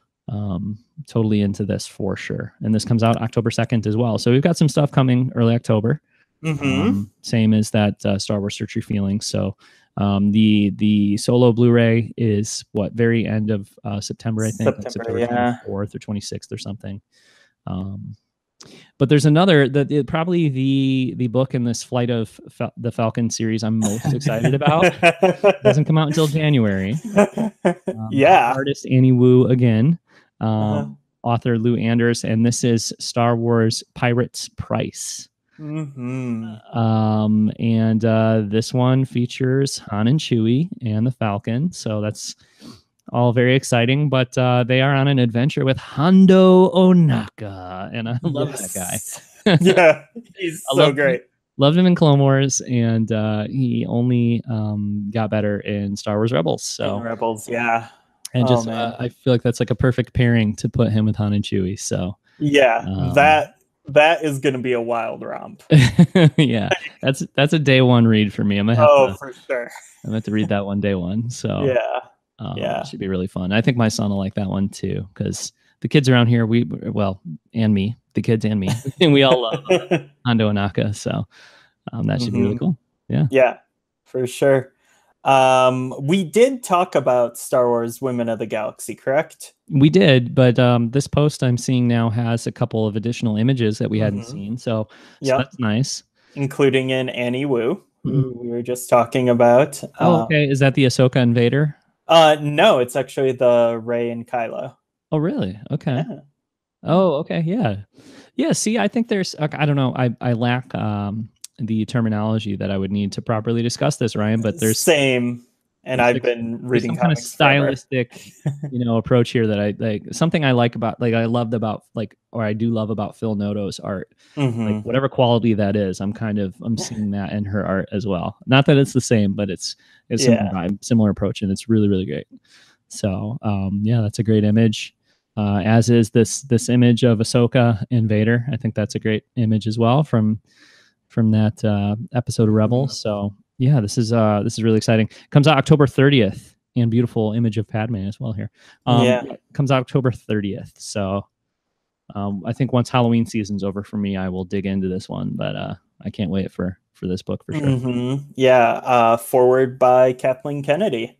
Speaker 1: um, totally into this for sure. And this comes out October second as well. So we've got some stuff coming early October.
Speaker 2: Mm-hmm.
Speaker 1: Um, same as that uh, Star Wars Search Your Feelings. So um, the the solo Blu-ray is what very end of uh, September, I think, like
Speaker 2: September,
Speaker 1: September
Speaker 2: yeah.
Speaker 1: twenty-fourth or twenty-sixth or something. Um, but there's another that it, probably the the book in this Flight of Fal- the Falcon series I'm most excited about. It doesn't come out until January. Um,
Speaker 2: Yeah.
Speaker 1: Artist Annie Wu again. Um,
Speaker 2: Uh-huh.
Speaker 1: Author Lou Anders, and this is Star Wars Pirates Price.
Speaker 2: Mm-hmm.
Speaker 1: Um, and uh, this one features Han and Chewie and the Falcon, so that's all very exciting. But uh, they are on an adventure with Hondo Onaka, and I love
Speaker 2: Yes.
Speaker 1: that guy.
Speaker 2: Yeah, he's
Speaker 1: I
Speaker 2: so
Speaker 1: love him.
Speaker 2: great.
Speaker 1: Loved him in Clone Wars, and uh, he only um, got better in Star Wars Rebels. So
Speaker 2: And Rebels, yeah.
Speaker 1: and
Speaker 2: Oh,
Speaker 1: just
Speaker 2: man.
Speaker 1: uh, I feel like that's like a perfect pairing to put him with Han and Chewie. So
Speaker 2: Yeah,
Speaker 1: um,
Speaker 2: that that is going to be a wild romp.
Speaker 1: yeah, that's that's a day one read for me. I'm gonna have
Speaker 2: Oh,
Speaker 1: to,
Speaker 2: for sure.
Speaker 1: I'm gonna have to read that one day one. So
Speaker 2: Yeah.
Speaker 1: um,
Speaker 2: Yeah.
Speaker 1: it should be really fun. I think my son will like that one too, because the kids around here, we well, and me, the kids and me, and we all love uh, Hondo Onaka. So um, that should be really
Speaker 2: Mhm.
Speaker 1: cool. Yeah.
Speaker 2: Yeah, for sure. Um, we did talk about Star Wars Women of the Galaxy, correct?
Speaker 1: We did, but um, this post I'm seeing now has a couple of additional images that we hadn't
Speaker 2: Mhm.
Speaker 1: seen. So, so
Speaker 2: Yep.
Speaker 1: that's nice.
Speaker 2: Including in Annie Wu, who we were just talking about.
Speaker 1: Oh,
Speaker 2: Um,
Speaker 1: okay. Is that the Ahsoka and Vader?
Speaker 2: uh, no, it's actually the Rey and Kylo.
Speaker 1: Oh, really? Okay.
Speaker 2: Yeah.
Speaker 1: Oh, okay. Yeah. Yeah. See, I think there's, I don't know. I, I lack um, the terminology that I would need to properly discuss this, Ryan, but there's
Speaker 2: Same. And
Speaker 1: there's
Speaker 2: I've
Speaker 1: like-
Speaker 2: been
Speaker 1: there's
Speaker 2: reading
Speaker 1: some kind of
Speaker 2: comics forever.
Speaker 1: stylistic, you know, approach here that I like. Something I like about, like, I loved about, like, or I do love about Phil Noto's art.
Speaker 2: Mhm.
Speaker 1: Like, whatever quality that is, I'm kind of, I'm seeing that in her art as well. Not that it's the same, but it's, it's
Speaker 2: Yeah.
Speaker 1: similar vibe, similar approach, and it's really, really great. So, um, yeah, that's a great image. Uh, as is this this image of Ahsoka and Vader. I think that's a great image as well from from that uh, episode of Rebels. So yeah, this is uh, this is really exciting. Comes out October thirtieth, and beautiful image of Padme as well here. Um,
Speaker 2: Yeah.
Speaker 1: comes out October thirtieth. So um, I think once Halloween season's over for me, I will dig into this one. But uh, I can't wait for for this book for sure.
Speaker 2: Mhm. Yeah. Uh, forward by Kathleen Kennedy.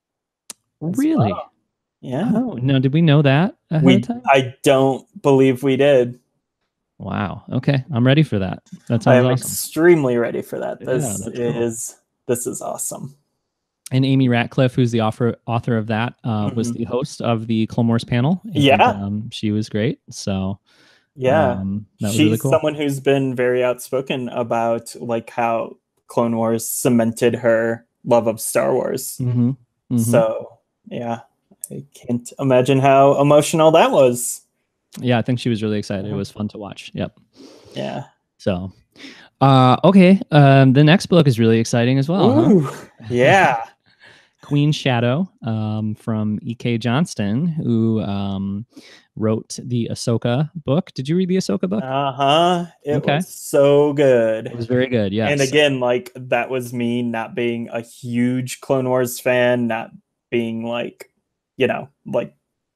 Speaker 2: as
Speaker 1: Really?
Speaker 2: well. Yeah.
Speaker 1: Oh no! Did we know that ahead
Speaker 2: We,
Speaker 1: of time?
Speaker 2: I don't believe we did.
Speaker 1: Wow. Okay, I'm ready for that. That
Speaker 2: I
Speaker 1: sounds
Speaker 2: am
Speaker 1: awesome.
Speaker 2: extremely ready for that.
Speaker 1: Yeah,
Speaker 2: This
Speaker 1: that's cool.
Speaker 2: is this is awesome.
Speaker 1: And Amy Ratcliffe, who's the author author of that, uh, was
Speaker 2: Mhm.
Speaker 1: the host of the Clone Wars panel. and,
Speaker 2: Yeah.
Speaker 1: um, she was great. So
Speaker 2: Yeah.
Speaker 1: um, that was
Speaker 2: She's
Speaker 1: really cool.
Speaker 2: someone who's been very outspoken about like how Clone Wars cemented her love of Star Wars.
Speaker 1: Mhm, mhm.
Speaker 2: So yeah, I can't imagine how emotional that was.
Speaker 1: yeah, I think she was really excited. It
Speaker 2: Mhm.
Speaker 1: was fun to watch. Yep.
Speaker 2: Yeah.
Speaker 1: So uh, okay, um, the next book is really exciting as well. Huh?
Speaker 2: Ooh, yeah.
Speaker 1: Queen Shadow um, from E K. Johnston, who um, wrote the Ahsoka book. Did you read the Ahsoka book?
Speaker 2: Uh huh. It
Speaker 1: Okay.
Speaker 2: was so good.
Speaker 1: It was very good. Yes.
Speaker 2: And again, like that was me not being a huge Clone Wars fan, not being like, you know, like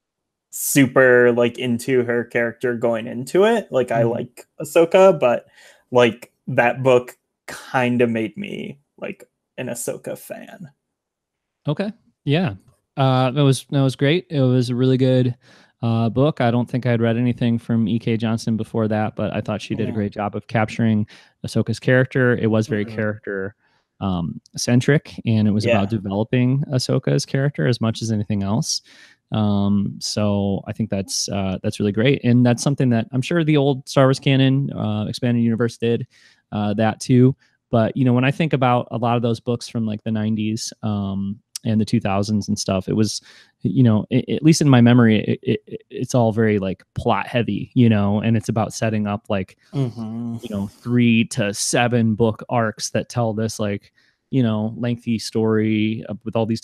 Speaker 2: super like into her character going into it. Like I
Speaker 1: Mhm.
Speaker 2: like Ahsoka, but like that book kind of made me like an Ahsoka fan.
Speaker 1: Okay. Yeah. Uh, that was that was great. It was a really good uh, book. I don't think I'd read anything from E K. Johnston before that, but I thought she did a
Speaker 2: Yeah.
Speaker 1: great job of capturing Ahsoka's character. It was very
Speaker 2: Mhm.
Speaker 1: character um, centric, and it was
Speaker 2: Yeah.
Speaker 1: about developing Ahsoka's character as much as anything else. Um, so I think that's uh, that's really great, and that's something that I'm sure the old Star Wars canon, uh, expanded universe did uh, that too. But you know, when I think about a lot of those books from like the nineties um, and the two thousands and stuff, it was, you know, it, at least in my memory, it, it, it's all very like plot heavy, you know, and it's about setting up like,
Speaker 2: Mhm.
Speaker 1: you know, three to seven book arcs that tell this like, you know, lengthy story uh, with all these different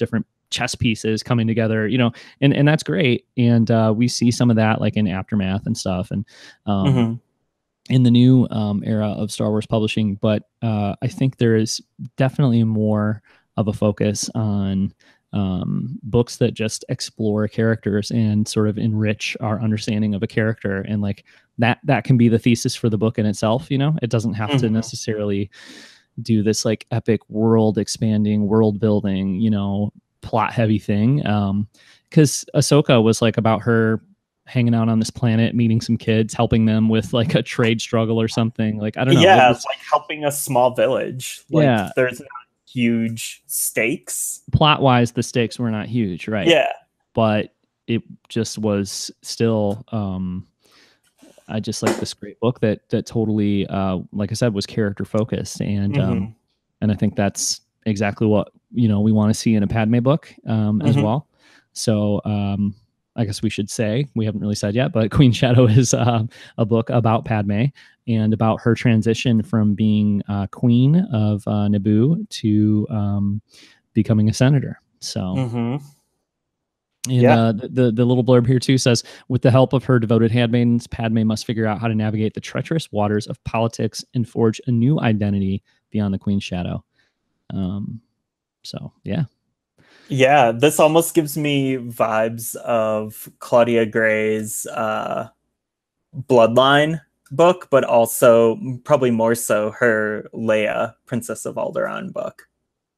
Speaker 1: chess pieces coming together, you know, and, and that's great. And uh, we see some of that like in Aftermath and stuff. And um,
Speaker 2: Mm-hmm.
Speaker 1: in the new um, era of Star Wars publishing. But uh, I think there is definitely more of a focus on um, books that just explore characters and sort of enrich our understanding of a character. And like that, that can be the thesis for the book in itself. You know, it doesn't have
Speaker 2: Mm-hmm.
Speaker 1: to necessarily do this like epic world expanding, world building, you know, plot heavy thing. Um, cause Ahsoka was like about her hanging out on this planet, meeting some kids, helping them with like a trade struggle or something. Like, I don't know.
Speaker 2: Yeah,
Speaker 1: was,
Speaker 2: like helping a small village. Like
Speaker 1: yeah.
Speaker 2: there's not huge stakes.
Speaker 1: Plot wise, the stakes were not huge, right?
Speaker 2: Yeah.
Speaker 1: But it just was still um I just like this great book that that totally uh like I said was character focused. And
Speaker 2: mm-hmm.
Speaker 1: um and I think that's exactly what, you know, we want to see in a Padme book um as
Speaker 2: mm-hmm.
Speaker 1: well. So um I guess we should say, we haven't really said yet, but Queen Shadow is uh, a book about Padme and about her transition from being uh, queen of uh, Naboo to um, becoming a senator. So,
Speaker 2: mm-hmm.
Speaker 1: and
Speaker 2: yeah.
Speaker 1: uh, the, the little blurb here too says, with the help of her devoted handmaidens, Padme must figure out how to navigate the treacherous waters of politics and forge a new identity beyond the Queen's shadow. Um, so, yeah.
Speaker 2: Yeah, this almost gives me vibes of Claudia Gray's uh, Bloodline book, but also probably more so her Leia, Princess of Alderaan book.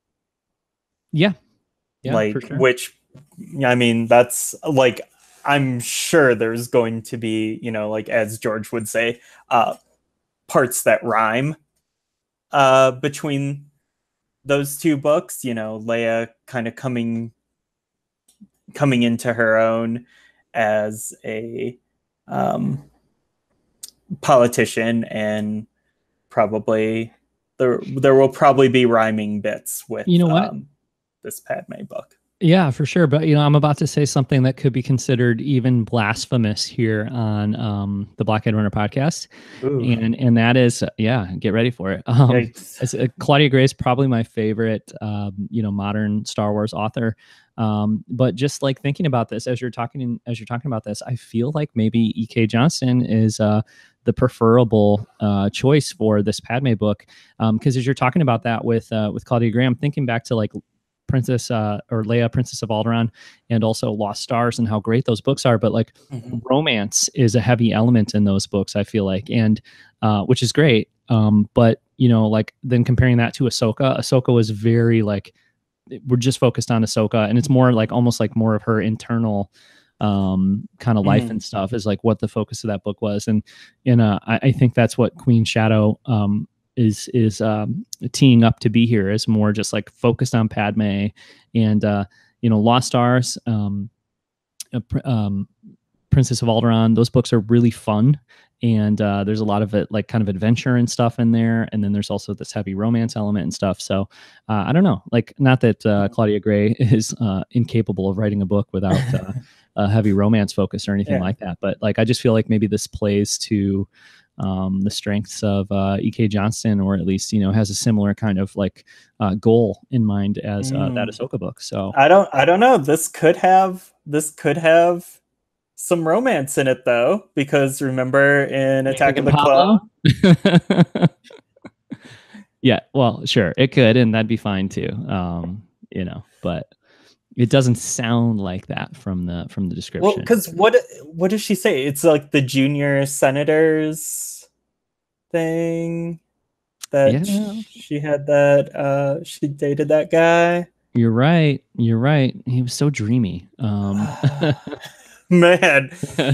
Speaker 1: Yeah. Yeah,
Speaker 2: like,
Speaker 1: for sure.
Speaker 2: Which, I mean, that's like, I'm sure there's going to be, you know, like as George would say, uh, parts that rhyme uh, between those two books, you know, Leia kind of coming coming into her own as a um, politician, and probably there there will probably be rhyming bits with
Speaker 1: you know what
Speaker 2: um, this Padme book.
Speaker 1: Yeah, for sure. But, you know, I'm about to say something that could be considered even blasphemous here on um, the Blockhead Runner podcast. Ooh. And and that is, uh, yeah, get ready for it. Um, it's, uh, Claudia Gray is probably my favorite, um, you know, modern Star Wars author. Um, but just like thinking about this as you're talking, as you're talking about this, I feel like maybe E K Johnston is uh, the preferable uh, choice for this Padme book. Um, because as you're talking about that with uh, with Claudia Gray, I'm thinking back to like Princess uh, or Leia, Princess of Alderaan, and also Lost Stars, and how great those books are. But like mm-hmm. romance is a heavy element in those books, I feel like, and uh, which is great. Um, but you know, like then comparing that to Ahsoka, Ahsoka was very like, we're just focused on Ahsoka, and it's more like almost like more of her internal um, kind of life mm-hmm. and stuff is like what the focus of that book was. And and uh, I, I think that's what Queen Shadow um, is is um, teeing up to be here, is more just like focused on Padme and uh, you know, Lost Stars, um, uh, um, Princess of Alderaan. Those books are really fun, and uh, there's a lot of it like kind of adventure and stuff in there. And then there's also this heavy romance element and stuff. So uh, I don't know, like not that uh, Claudia Gray is uh, incapable of writing a book without uh, a heavy romance focus or anything yeah. like that, but like I just feel like maybe this plays to um, the strengths of uh, E K Johnston, or at least, you know, has a similar kind of like uh, goal in mind as uh, mm. that Ahsoka book. So
Speaker 2: I don't, I don't know. This could have, this could have some romance in it though, because remember in Attack of the Clones.
Speaker 1: Yeah, well, sure, it could, and that'd be fine too. Um, you know, but it doesn't sound like that from the from the description.
Speaker 2: Well, because what what does she say? It's like the junior senators thing that yeah. she had that uh, she dated that guy.
Speaker 1: You're right. You're right. He was so dreamy. Um,
Speaker 2: Man.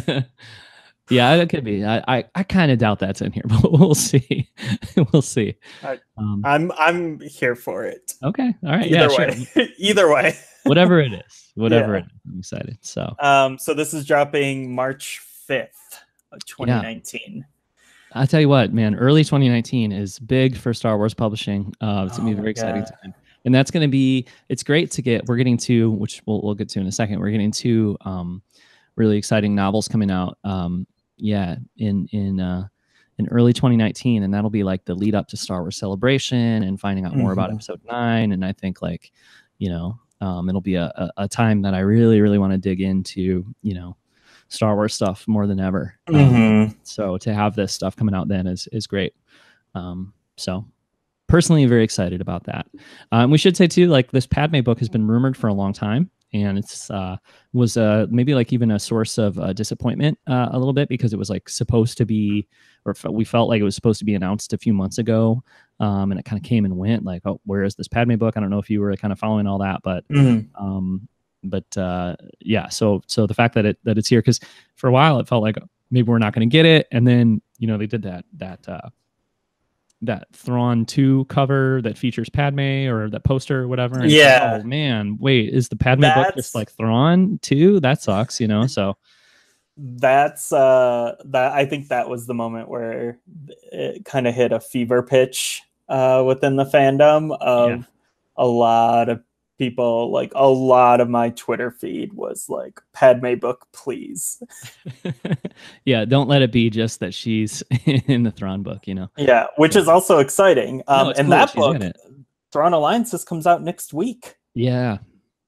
Speaker 1: Yeah, it could be. I I, I kind of doubt that's in here, but we'll see. We'll see.
Speaker 2: I, um, I'm I'm here for it.
Speaker 1: Okay. All right.
Speaker 2: Either
Speaker 1: yeah,
Speaker 2: way.
Speaker 1: Sure.
Speaker 2: Either way.
Speaker 1: Whatever it is. Whatever
Speaker 2: yeah.
Speaker 1: it is. I'm excited. So
Speaker 2: um so this is dropping March fifth of twenty nineteen.
Speaker 1: Yeah. I'll tell you what, man, early twenty nineteen is big for Star Wars publishing. Uh it's gonna oh be a very exciting God. time. And that's gonna be, it's great to get, we're getting to, which we'll we'll get to in a second. We're getting to um really exciting novels coming out. Um yeah, in in uh in early twenty nineteen, and that'll be like the lead up to Star Wars Celebration and finding out more mm-hmm. about episode nine. And I think like, you know, um, it'll be a, a, a time that I really, really want to dig into, you know, Star Wars stuff more than ever.
Speaker 2: Mm-hmm.
Speaker 1: Um, so to have this stuff coming out then is is great. Um, so personally, very excited about that. Um, we should say too, like this Padme book has been rumored for a long time, and it's uh, was uh, maybe like even a source of uh, disappointment uh, a little bit, because it was like supposed to be, or f- we felt like it was supposed to be announced a few months ago, um, and it kind of came and went. Like, oh, where is this Padme book? I don't know if you were kind of following all that, but
Speaker 2: Mm-hmm.
Speaker 1: um, but uh, yeah. So so the fact that it that it's here, because for a while it felt like maybe we're not going to get it, and then you know they did that that. Uh, that Thrawn two cover that features Padme, or that poster or whatever. And
Speaker 2: yeah.
Speaker 1: Like, oh man, wait, is the Padme
Speaker 2: That's...
Speaker 1: book just like Thrawn two? That sucks, you know? So
Speaker 2: that's uh that I think that was the moment where it kind of hit a fever pitch uh within the fandom of yeah. a lot of people. Like a lot of my Twitter feed was like, Padme book, please.
Speaker 1: Yeah, don't let it be just that she's in the Thrawn book, you know.
Speaker 2: Yeah, which is also exciting. Um,
Speaker 1: no,
Speaker 2: and
Speaker 1: cool
Speaker 2: that
Speaker 1: that
Speaker 2: book, Thrawn Alliances, comes out next week.
Speaker 1: Yeah,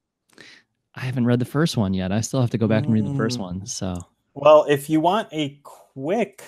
Speaker 1: I haven't read the first one yet. I still have to go back mm. and read the first one. So,
Speaker 2: well, if you want a quick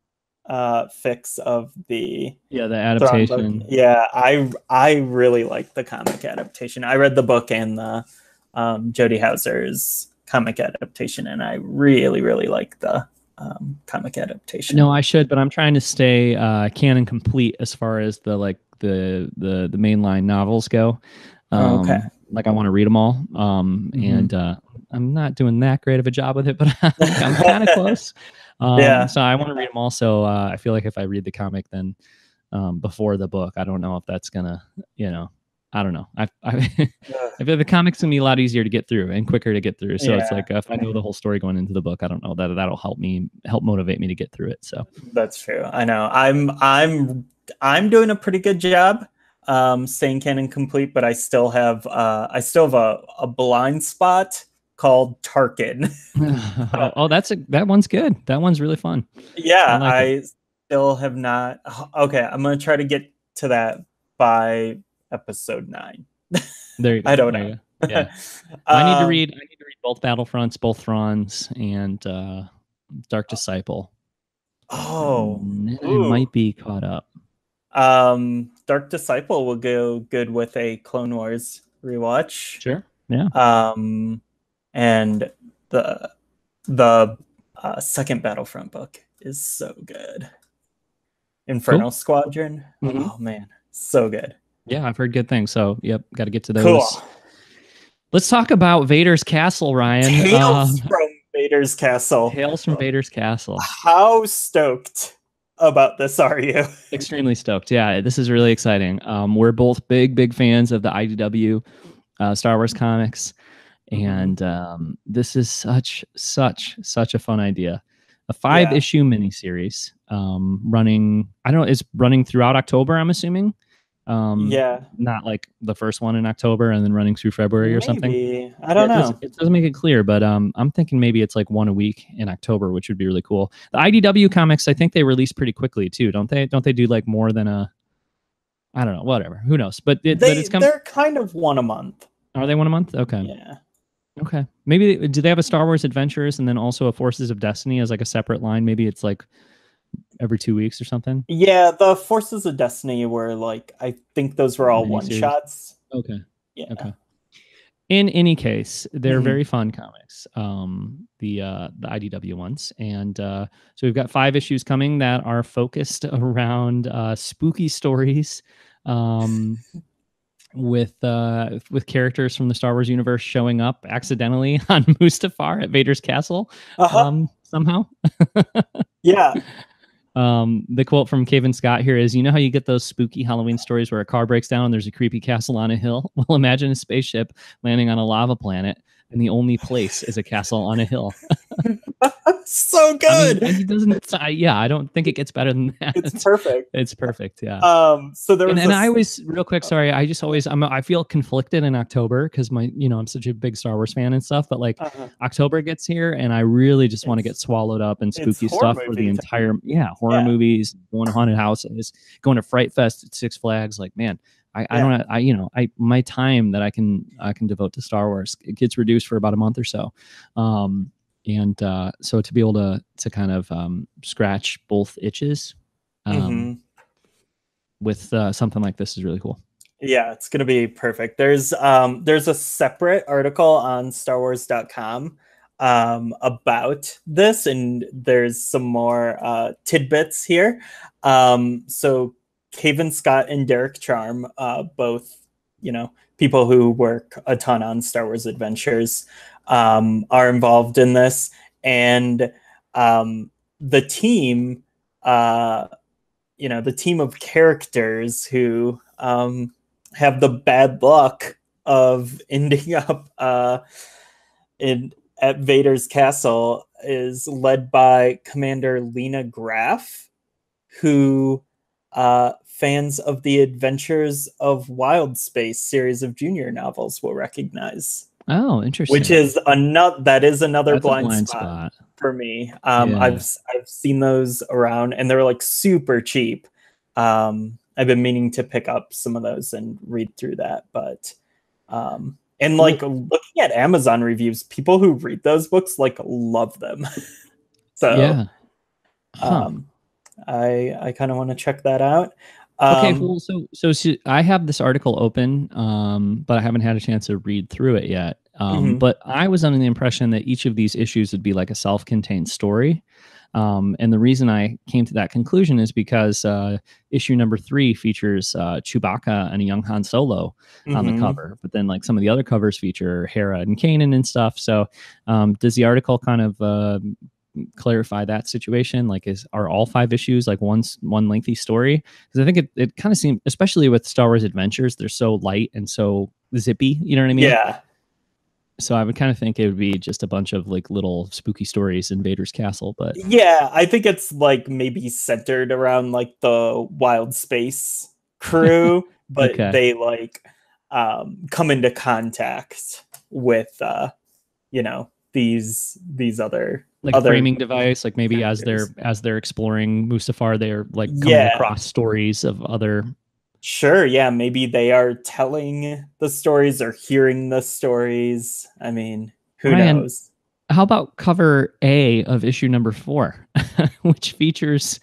Speaker 2: uh fix of the
Speaker 1: yeah the adaptation,
Speaker 2: yeah, I I really like the comic adaptation. I read the book and the um, Jody Houser's comic adaptation, and I really really like the um, comic adaptation.
Speaker 1: No, I should, but I'm trying to stay uh, canon complete as far as the like the the the mainline novels go. Um,
Speaker 2: okay.
Speaker 1: Like I want to read them all, um, mm-hmm. and uh, I'm not doing that great of a job with it, but I'm kind of close. Um, yeah. So I want to read them all. So uh, I feel like if I read the comic then um, before the book, I don't know if that's gonna, you know, I don't know. I I, I feel the comic's gonna be a lot easier to get through and quicker to get through. So yeah. It's like if I know the whole story going into the book, I don't know that that'll help me help motivate me to get through it. So
Speaker 2: that's true. I know. I'm I'm I'm doing a pretty good job um, staying canon complete, but I still have uh, I still have a, a blind spot called Tarkin.
Speaker 1: oh, oh, that's a that one's good. That one's really fun.
Speaker 2: Yeah, I, like I still have not. Okay, I'm gonna try to get to that by episode nine.
Speaker 1: There you go.
Speaker 2: I don't
Speaker 1: there
Speaker 2: know.
Speaker 1: Yeah, I need to read. I need to read both Battlefronts, both Thrawns, and uh, Dark Disciple.
Speaker 2: Oh,
Speaker 1: I might be caught up.
Speaker 2: Um, Dark Disciple will go good with a Clone Wars rewatch.
Speaker 1: Sure. Yeah.
Speaker 2: Um, and the the uh, second Battlefront book is so good. Infernal cool. Squadron. Mm-hmm. Oh man, so good.
Speaker 1: Yeah, I've heard good things. So, yep, got to get to those.
Speaker 2: Cool.
Speaker 1: Let's talk about Vader's Castle, Ryan.
Speaker 2: Tales um, from Vader's Castle.
Speaker 1: Tales from Vader's Castle.
Speaker 2: How stoked about this are you?
Speaker 1: Extremely stoked. Yeah, this is really exciting. Um, we're both big, big fans of the I D W uh, Star Wars comics. And um, this is such, such, such a fun idea. A five yeah. issue miniseries um, running, I don't know, it's running throughout October, I'm assuming. Um,
Speaker 2: yeah.
Speaker 1: Not like the first one in October and then running through February or
Speaker 2: maybe.
Speaker 1: something.
Speaker 2: I don't
Speaker 1: it
Speaker 2: know.
Speaker 1: Doesn't, it doesn't make it clear, but um, I'm thinking maybe it's like one a week in October, which would be really cool. The I D W comics, I think they release pretty quickly too, don't they? Don't they do like more than a, I don't know, whatever. Who knows? But, it,
Speaker 2: they,
Speaker 1: but it's com-
Speaker 2: they're kind of one a month.
Speaker 1: Are they one a month? Okay.
Speaker 2: Yeah.
Speaker 1: Okay. Maybe do they have a Star Wars Adventures and then also a Forces of Destiny as like a separate line? Maybe it's like every two weeks or something.
Speaker 2: Yeah, the Forces of Destiny were like, I think those were all one shots.
Speaker 1: Okay.
Speaker 2: Yeah.
Speaker 1: Okay. In any case, they're mm-hmm. very fun comics. Um, the uh, the I D W ones, and uh, so we've got five issues coming that are focused around uh, spooky stories. Um, with uh with characters from the Star Wars universe showing up accidentally on Mustafar at Vader's castle uh-huh. um somehow.
Speaker 2: Yeah.
Speaker 1: Um the quote from Kevin Scott here is, you know how you get those spooky Halloween stories where a car breaks down and there's a creepy castle on a hill? Well, imagine a spaceship landing on a lava planet and the only place is a castle on a hill.
Speaker 2: So good.
Speaker 1: I mean, he doesn't. I, yeah, I don't think it gets better than that.
Speaker 2: It's perfect.
Speaker 1: It's perfect. Yeah.
Speaker 2: Um. So there was,
Speaker 1: and, and
Speaker 2: a...
Speaker 1: I always, real quick, sorry. I just always, I'm, I feel conflicted in October because my, you know, I'm such a big Star Wars fan and stuff. But like, uh-huh. October gets here, and I really just want to get swallowed up in spooky stuff for the entire, yeah, horror yeah. movies, going to haunted houses, going to Fright Fest at Six Flags. Like, man, I, I
Speaker 2: Yeah.
Speaker 1: don't, I, you know, I, my time that I can, I can devote to Star Wars, it gets reduced for about a month or so. Um, and, uh, so to be able to, to kind of, um, scratch both itches, um,
Speaker 2: hmm
Speaker 1: with, uh, something like this is really cool.
Speaker 2: Yeah, it's gonna be perfect. There's um there's a separate article on Star Wars dot com um about this, and there's some more uh tidbits here. Um so Cavan Scott and Derek Charm, uh both, you know, people who work a ton on Star Wars Adventures, um, are involved in this, and um the team, uh you know, the team of characters who um have the bad luck of ending up uh, in at Vader's castle is led by Commander Lena Graff, who uh, fans of the Adventures of Wild Space series of junior novels will recognize.
Speaker 1: Oh, interesting.
Speaker 2: Which is another that is another
Speaker 1: That's
Speaker 2: blind,
Speaker 1: blind
Speaker 2: spot,
Speaker 1: spot.
Speaker 2: for me. Um,
Speaker 1: Yeah.
Speaker 2: I've I've seen those around, and they're like super cheap. Um, I've been meaning to pick up some of those and read through that, but um, and like looking at Amazon reviews, people who read those books like love them. So
Speaker 1: Yeah. Huh.
Speaker 2: um, I I kind of want to check that out. Um,
Speaker 1: Okay, well, so, so so I have this article open, um, but I haven't had a chance to read through it yet. Um,
Speaker 2: mhm.
Speaker 1: But I was under the impression that each of these issues would be like a self-contained story. Um, and the reason I came to that conclusion is because uh, issue number three features uh, Chewbacca and a young Han Solo on the
Speaker 2: Mhm.
Speaker 1: cover, but then like some of the other covers feature Hera and Kanan and stuff. So um, does the article kind of uh, clarify that situation? Like, is are all five issues like one one lengthy story? Because I think it, it kind of seems, especially with Star Wars Adventures, they're so light and so zippy. You know what I mean?
Speaker 2: Yeah.
Speaker 1: So I would kind of think it would be just a bunch of like little spooky stories in Vader's castle. But
Speaker 2: yeah, I think it's like maybe centered around like the Wild Space crew, but
Speaker 1: okay.
Speaker 2: they like um, come into contact with uh, you know, these these other
Speaker 1: like
Speaker 2: other
Speaker 1: framing device, like maybe
Speaker 2: characters.
Speaker 1: as they're as they're exploring Mustafar, they're like coming
Speaker 2: Yeah.
Speaker 1: across stories of other.
Speaker 2: Sure, yeah, maybe they are telling the stories or hearing the stories. I mean, who
Speaker 1: Ryan,
Speaker 2: knows?
Speaker 1: How about cover A of issue number four, which features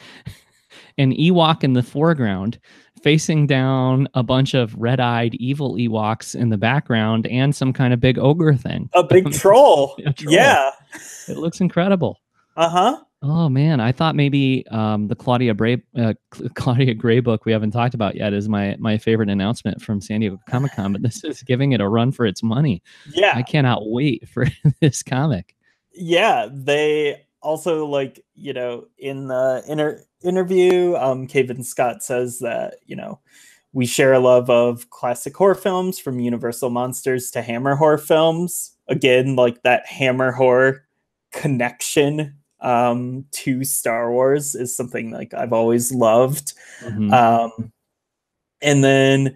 Speaker 1: an Ewok in the foreground facing down a bunch of red-eyed evil Ewoks in the background and some kind of big ogre thing.
Speaker 2: A big troll.
Speaker 1: A troll.
Speaker 2: Yeah.
Speaker 1: It looks incredible.
Speaker 2: Uh-huh.
Speaker 1: Oh man, I thought maybe um, the Claudia Bray, uh, Claudia Gray book we haven't talked about yet is my my favorite announcement from San Diego Comic Con, but this is giving it a run for its money.
Speaker 2: Yeah.
Speaker 1: I cannot wait for this comic.
Speaker 2: Yeah, they also, like, you know, in the inter- interview, um, Cavan Scott says that, you know, we share a love of classic horror films, from Universal monsters to Hammer horror films. Again, like that Hammer horror connection um, to Star Wars is something like I've always loved.
Speaker 1: Mm-hmm.
Speaker 2: Um, and then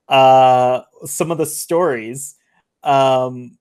Speaker 2: uh, some of the stories. Um,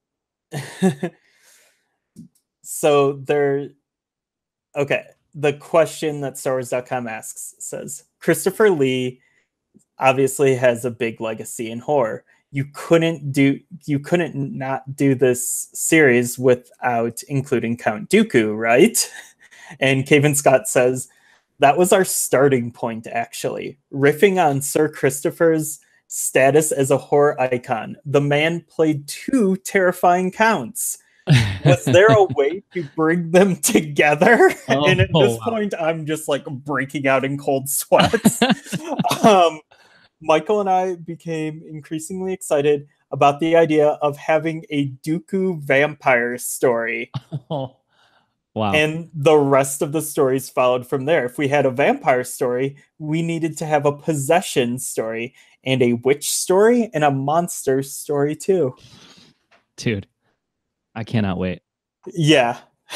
Speaker 2: so there, okay. The question that Star Wars dot com asks says, Christopher Lee obviously has a big legacy in horror. You couldn't do, you couldn't not do this series without including Count Dooku, right? And Cavan Scott says, that was our starting point, actually. Riffing on Sir Christopher's status as a horror icon. The man played two terrifying counts. Was there a way to bring them together? Oh, and at this wow. point, I'm just like breaking out in cold sweats. um, Michael and I became increasingly excited about the idea of having a Dooku vampire story.
Speaker 1: Oh, wow.
Speaker 2: And the rest of the stories followed from there. If we had a vampire story, we needed to have a possession story and a witch story and a monster story too.
Speaker 1: Dude, I cannot wait.
Speaker 2: Yeah.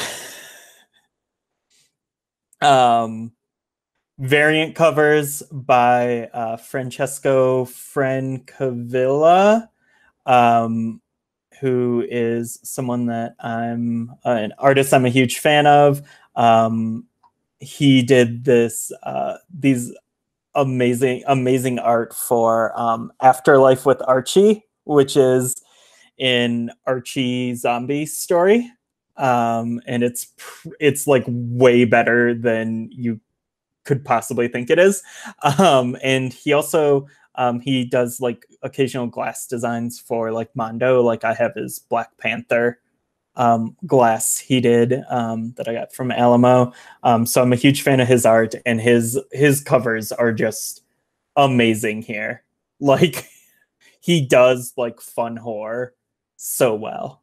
Speaker 2: um, variant covers by uh, Francesco Francavilla, um, who is someone that I'm uh, an artist I'm a huge fan of. Um, he did this uh, these amazing, amazing art for um, Afterlife with Archie, which is in Archie Zombie story. Um, and it's it's like way better than you could possibly think it is. Um, and he also um, he does like occasional glass designs for like Mondo. Like I have his Black Panther um, glass he did um, that I got from Alamo. Um, so I'm a huge fan of his art, and his his covers are just amazing here. Like he does like fun horror so well.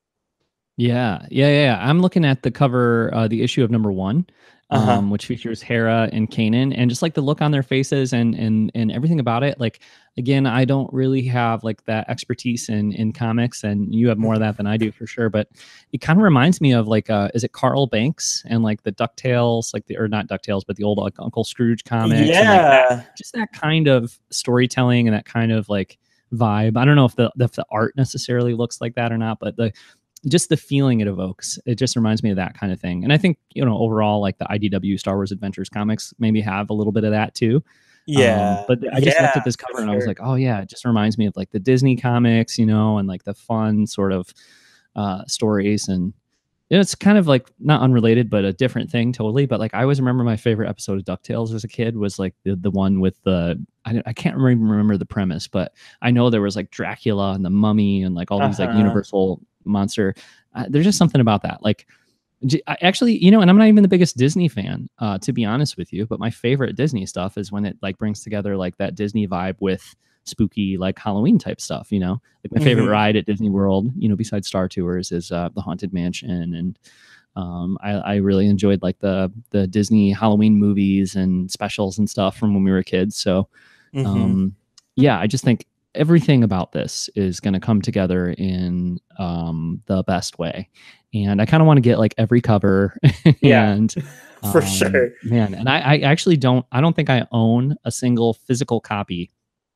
Speaker 1: Yeah, yeah, yeah. I'm looking at the cover, uh, the issue of number one, um, uh-huh. which features Hera and Kanan, and just like the look on their faces and and and everything about it. Like, again, I don't really have like that expertise in in comics, and you have more of that than I do for sure. But it kind of reminds me of like, uh, is it Carl Banks and like the DuckTales, like the or not DuckTales, but the old like, Uncle Scrooge comics.
Speaker 2: Yeah,
Speaker 1: and like that, just that kind of storytelling and that kind of like vibe. I don't know if the if the art necessarily looks like that or not, but the just the feeling it evokes, it just reminds me of that kind of thing. And I think, you know, overall, like the I D W Star Wars Adventures comics maybe have a little bit of that too.
Speaker 2: Yeah.
Speaker 1: Um, but I just
Speaker 2: yeah,
Speaker 1: looked at this cover and I was like, oh yeah, it just reminds me of like the Disney comics, you know, and like the fun sort of uh, stories. And you know, it's kind of like not unrelated, but a different thing totally. But like I always remember my favorite episode of DuckTales as a kid was like the, the one with the, I, I can't even remember the premise, but I know there was like Dracula and the Mummy and like all these uh-huh. like Universal monster. Uh, there's just something about that. Like I actually, you know, and I'm not even the biggest Disney fan, uh, to be honest with you, but my favorite Disney stuff is when it like brings together like that Disney vibe with spooky, like Halloween type stuff, you know, like my favorite mm-hmm. ride at Disney World, you know, besides Star Tours is uh, the Haunted Mansion. And um, I, I really enjoyed like the, the Disney Halloween movies and specials and stuff from when we were kids. So mm-hmm. um, yeah, I just think everything about this is going to come together in um, the best way. And I kind of want to get like every cover and
Speaker 2: yeah, for um, sure,
Speaker 1: man. And I, I actually don't, I don't think I own a single physical copy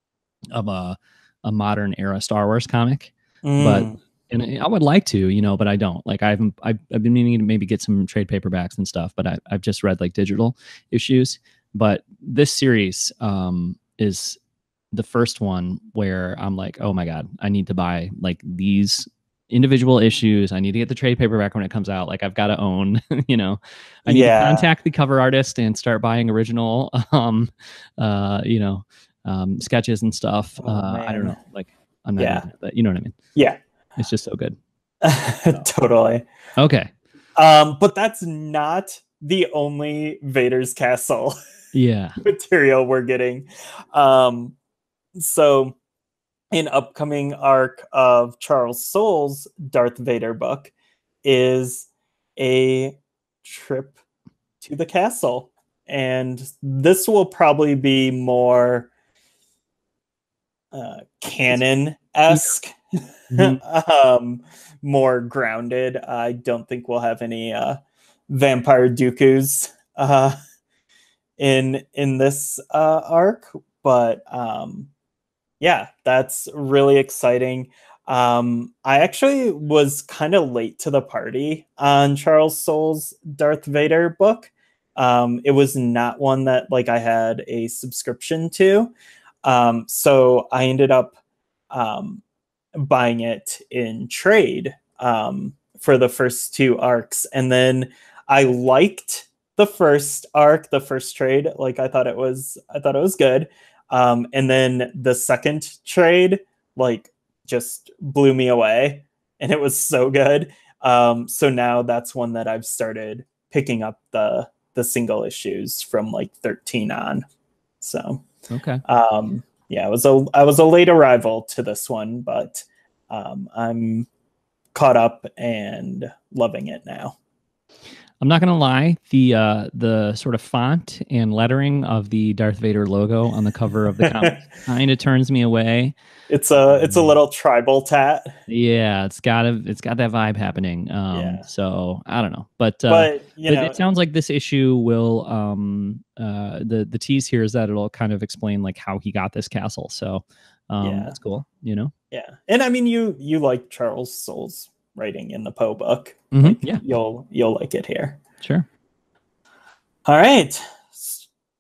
Speaker 1: of a, a modern era Star Wars comic, mm. but, and I would like to, you know, but I don't. Like I've, I've, I've been meaning to maybe get some trade paperbacks and stuff, but I, I've just read like digital issues. But this series um, is the first one where I'm like, oh my God, I need to buy like these individual issues. I need to get the trade paperback when it comes out. Like I've got to own, you know, I need yeah. to contact the cover artist and start buying original, um, uh, you know, um, sketches and stuff. Oh, uh, I don't know. Like I'm not,
Speaker 2: yeah.
Speaker 1: doing it, but you know what I mean?
Speaker 2: Yeah.
Speaker 1: It's just so good.
Speaker 2: So. Totally.
Speaker 1: Okay.
Speaker 2: Um, but that's not the only Vader's Castle
Speaker 1: yeah.
Speaker 2: material we're getting. Um, so an upcoming arc of Charles Soule's Darth Vader book is a trip to the castle. And this will probably be more uh, canon-esque, mm-hmm. um, more grounded. I don't think we'll have any uh, vampire Dooku's uh, in in this uh, arc, but um, yeah, that's really exciting. Um, I actually was kind of late to the party on Charles Soule's Darth Vader book. Um, it was not one that like I had a subscription to. Um, so I ended up um, buying it in trade um, for the first two arcs. And then I liked the first arc, the first trade. Like I thought it was, I thought it was good. Um, and then the second trade, like, just blew me away, and it was so good. Um, so now that's one that I've started picking up the the single issues from like thirteen on. So
Speaker 1: okay,
Speaker 2: um, yeah, I was a I was a late arrival to this one, but um, I'm caught up and loving it now.
Speaker 1: I'm not gonna lie, the uh, the sort of font and lettering of the Darth Vader logo on the cover of the comic kind of turns me away.
Speaker 2: It's a it's a little tribal tat.
Speaker 1: Yeah, it's got a it's got that vibe happening. Um, yeah. So I don't know, but uh,
Speaker 2: but you know,
Speaker 1: it, it sounds like this issue will um uh the the tease here is that it'll kind of explain like how he got this castle. So um, yeah. That's cool. You know.
Speaker 2: Yeah, and I mean you you like Charles Soule's writing in the Poe book.
Speaker 1: Mm-hmm.
Speaker 2: Like,
Speaker 1: yeah,
Speaker 2: you'll you'll like it here.
Speaker 1: Sure.
Speaker 2: All right.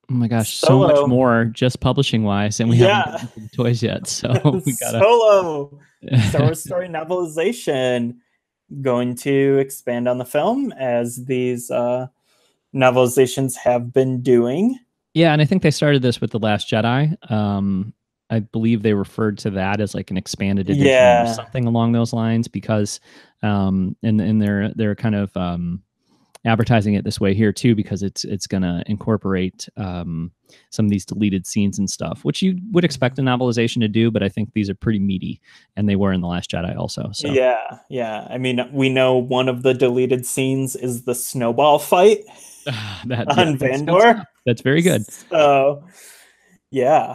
Speaker 1: Oh my gosh, so much
Speaker 2: Solo.
Speaker 1: more just publishing wise, and we
Speaker 2: Yeah.
Speaker 1: haven't gotten to the toys yet. So we gotta
Speaker 2: Solo Star Wars story novelization, going to expand on the film as these uh, novelizations have been doing.
Speaker 1: Yeah, and I think they started this with The Last Jedi. Um, I believe they referred to that as like an expanded edition
Speaker 2: Yeah.
Speaker 1: or something along those lines, because um and and they're they're kind of um advertising it this way here too, because it's it's gonna incorporate um some of these deleted scenes and stuff, which you would expect a novelization to do, but I think these are pretty meaty, and they were in The Last Jedi also. So
Speaker 2: Yeah, yeah. I mean, we know one of the deleted scenes is the snowball fight
Speaker 1: that
Speaker 2: on
Speaker 1: yeah, that's,
Speaker 2: Vandor.
Speaker 1: that's very good.
Speaker 2: So yeah.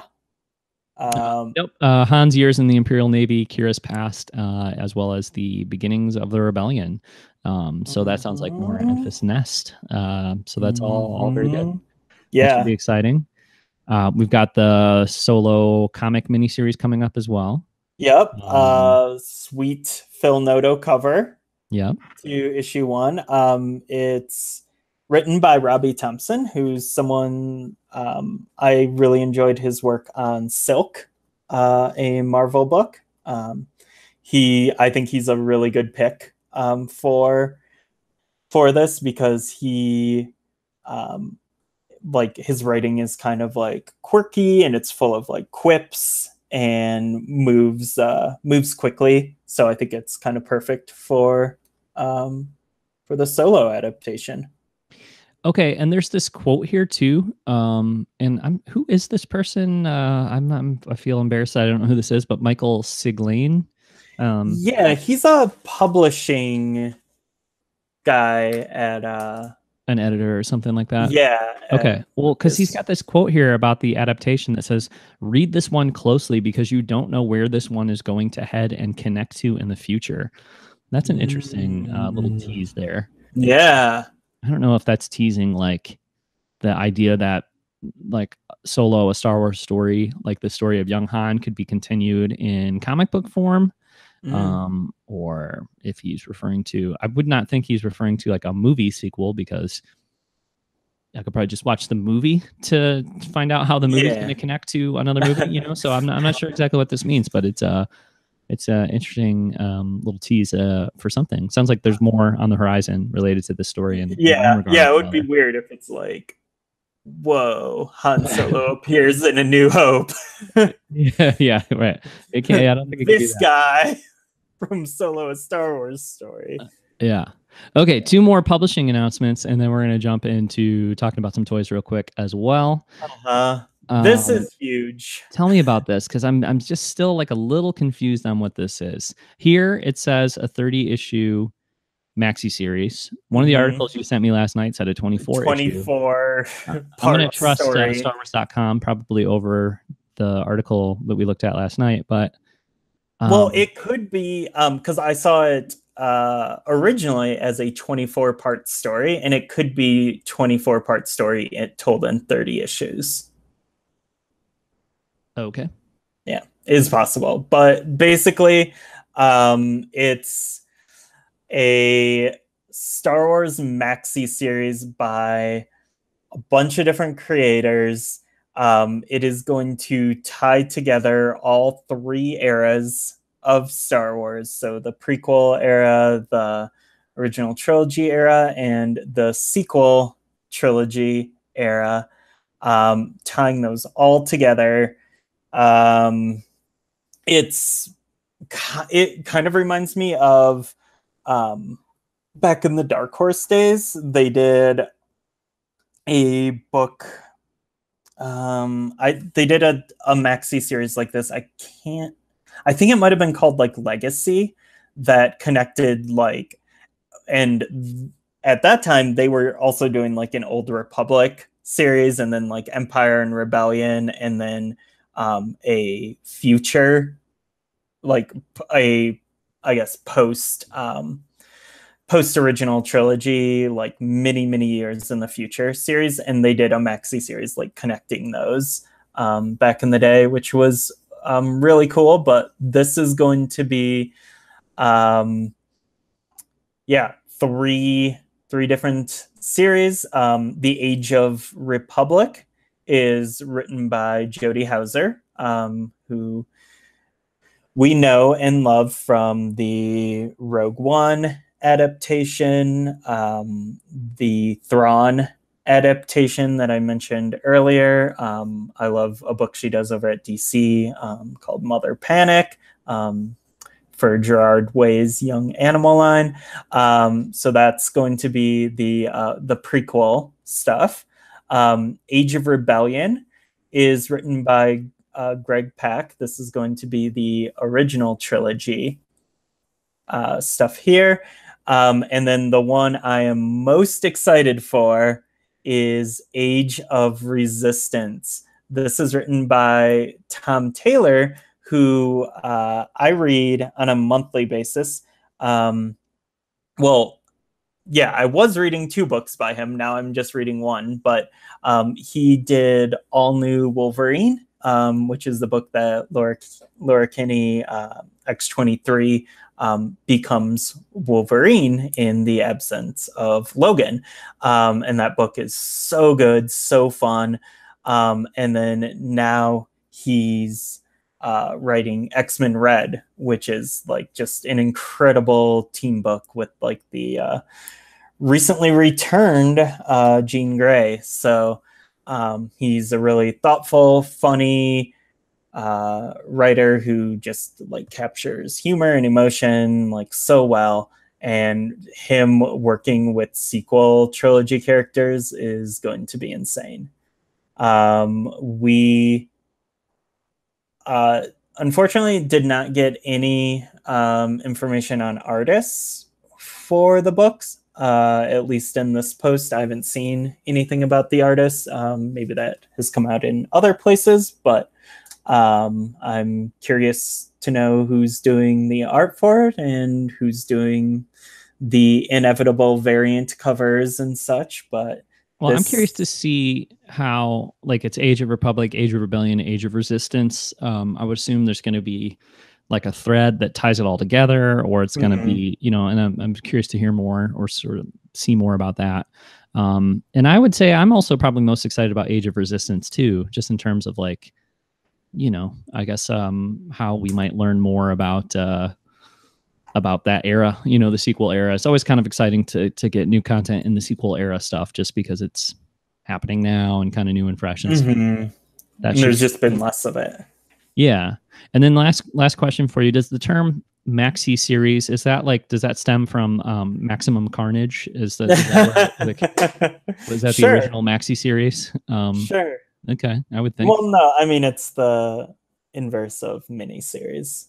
Speaker 2: Um,
Speaker 1: yep. Uh, Han's years in the Imperial Navy, Kira's past, uh, as well as the beginnings of the rebellion. Um, so that sounds like more Enfys Nest. Uh, so that's all, all very good.
Speaker 2: Yeah.
Speaker 1: That should be exciting. Uh, we've got the Solo comic miniseries coming up as well.
Speaker 2: Yep.
Speaker 1: Um,
Speaker 2: uh, sweet Phil Noto cover.
Speaker 1: Yep.
Speaker 2: To issue one. Um, it's written by Robbie Thompson, who's someone um, I really enjoyed his work on Silk, uh, a Marvel book. Um, he, I think he's a really good pick um, for for this, because he, um, like, his writing is kind of like quirky, and it's full of like quips and moves uh, moves quickly. So I think it's kind of perfect for um, for the Solo adaptation.
Speaker 1: Okay, and there's this quote here too. Um, and I'm who is this person? Uh, I'm, I'm I feel embarrassed. I don't know who this is, but Michael Siglane. Um,
Speaker 2: yeah, he's a publishing guy at uh,
Speaker 1: an editor or something like that.
Speaker 2: Yeah.
Speaker 1: Okay. Well, because he's got this quote here about the adaptation that says, "Read this one closely because you don't know where this one is going to head and connect to in the future." That's an interesting uh, little tease there.
Speaker 2: Yeah.
Speaker 1: I don't know if that's teasing like the idea that like Solo, a Star Wars story, like the story of young Han, could be continued in comic book form. Mm. Um, or if he's referring to, I would not think he's referring to like a movie sequel, because I could probably just watch the movie to find out how the movie's yeah. going to connect to another movie, you know? So I'm not, I'm not sure exactly what this means, but it's uh it's an interesting um, little tease uh, for something. Sounds like there's more on the horizon related to the story. And
Speaker 2: yeah, yeah, it would be weird if it's like, whoa, Han Solo appears in A New Hope.
Speaker 1: yeah, yeah, right. It can't. I don't think it
Speaker 2: this
Speaker 1: can
Speaker 2: guy from Solo, a Star Wars story.
Speaker 1: Uh, yeah. Okay, two more publishing announcements, and then we're going to jump into talking about some toys real quick as well.
Speaker 2: Uh-huh. This um, is huge.
Speaker 1: Tell me about this, because I'm I'm just still like a little confused on what this is. Here it says a thirty issue maxi series. One of the mm-hmm. articles you sent me last night said a twenty-four.
Speaker 2: twenty-four.
Speaker 1: I'm going to trust uh, Star Wars dot com probably over the article that we looked at last night, but
Speaker 2: um, well, it could be um because I saw it uh originally as a twenty-four part story, and it could be twenty-four part story it told in thirty issues.
Speaker 1: Okay.
Speaker 2: Yeah, is possible. But basically, um, it's a Star Wars maxi series by a bunch of different creators. Um, it is going to tie together all three eras of Star Wars. So the prequel era, the original trilogy era, and the sequel trilogy era, um, tying those all together. Um, it's it kind of reminds me of um, back in the Dark Horse days. They did a book. Um, I they did a a maxi series like this. I can't. I think it might have been called like Legacy, that connected like, and at that time they were also doing like an Old Republic series, and then like Empire and Rebellion, and then um a future, like a I guess post um post original trilogy, like many many years in the future series, and they did a maxi series like connecting those um back in the day, which was um really cool. But this is going to be um yeah three three different series. Um the Age of Republic is written by Jody Houser, um, who we know and love from the Rogue One adaptation, um, the Thrawn adaptation that I mentioned earlier. Um, I love a book she does over at D C um, called Mother Panic um, for Gerard Way's Young Animal line. Um, so that's going to be the uh, the prequel stuff. Um, Age of Rebellion is written by uh, Greg Pak. This is going to be the original trilogy uh, stuff here. Um, and then the one I am most excited for is Age of Resistance. This is written by Tom Taylor, who uh, I read on a monthly basis. Um, well, yeah, I was reading two books by him. Now I'm just reading one. But um, he did All New Wolverine, um, which is the book that Laura, Laura Kinney, uh, X twenty-three, um, becomes Wolverine in the absence of Logan. Um, and that book is so good, so fun. Um, and then now he's uh, writing X-Men Red, which is like just an incredible team book with like the uh, recently returned uh, Jean Grey. So um, he's a really thoughtful, funny uh, writer who just like captures humor and emotion like so well. And him working with sequel trilogy characters is going to be insane. Um, we uh, unfortunately did not get any um, information on artists for the books. Uh, at least in this post, I haven't seen anything about the artists. Um, maybe that has come out in other places, but um, I'm curious to know who's doing the art for it and who's doing the inevitable variant covers and such. But
Speaker 1: well, this... I'm curious to see how, like, it's Age of Republic, Age of Rebellion, Age of Resistance. Um, I would assume there's going to be like a thread that ties it all together, or it's going to mm-hmm. be, you know, and I'm, I'm curious to hear more or sort of see more about that. Um, and I would say I'm also probably most excited about Age of Resistance too, just in terms of like, you know, I guess um, how we might learn more about uh, about that era, you know, the sequel era. It's always kind of exciting to to get new content in the sequel era stuff, just because it's happening now and kind of new and fresh. And
Speaker 2: mm-hmm. that there's just been less of it.
Speaker 1: Yeah. And then last last question for you: does the term maxi series, is that like, does that stem from um, Maximum Carnage? Is that, is that, what, like, was that sure. the original maxi series? Um,
Speaker 2: sure.
Speaker 1: Okay, I would think.
Speaker 2: Well, no, I mean, it's the inverse of miniseries.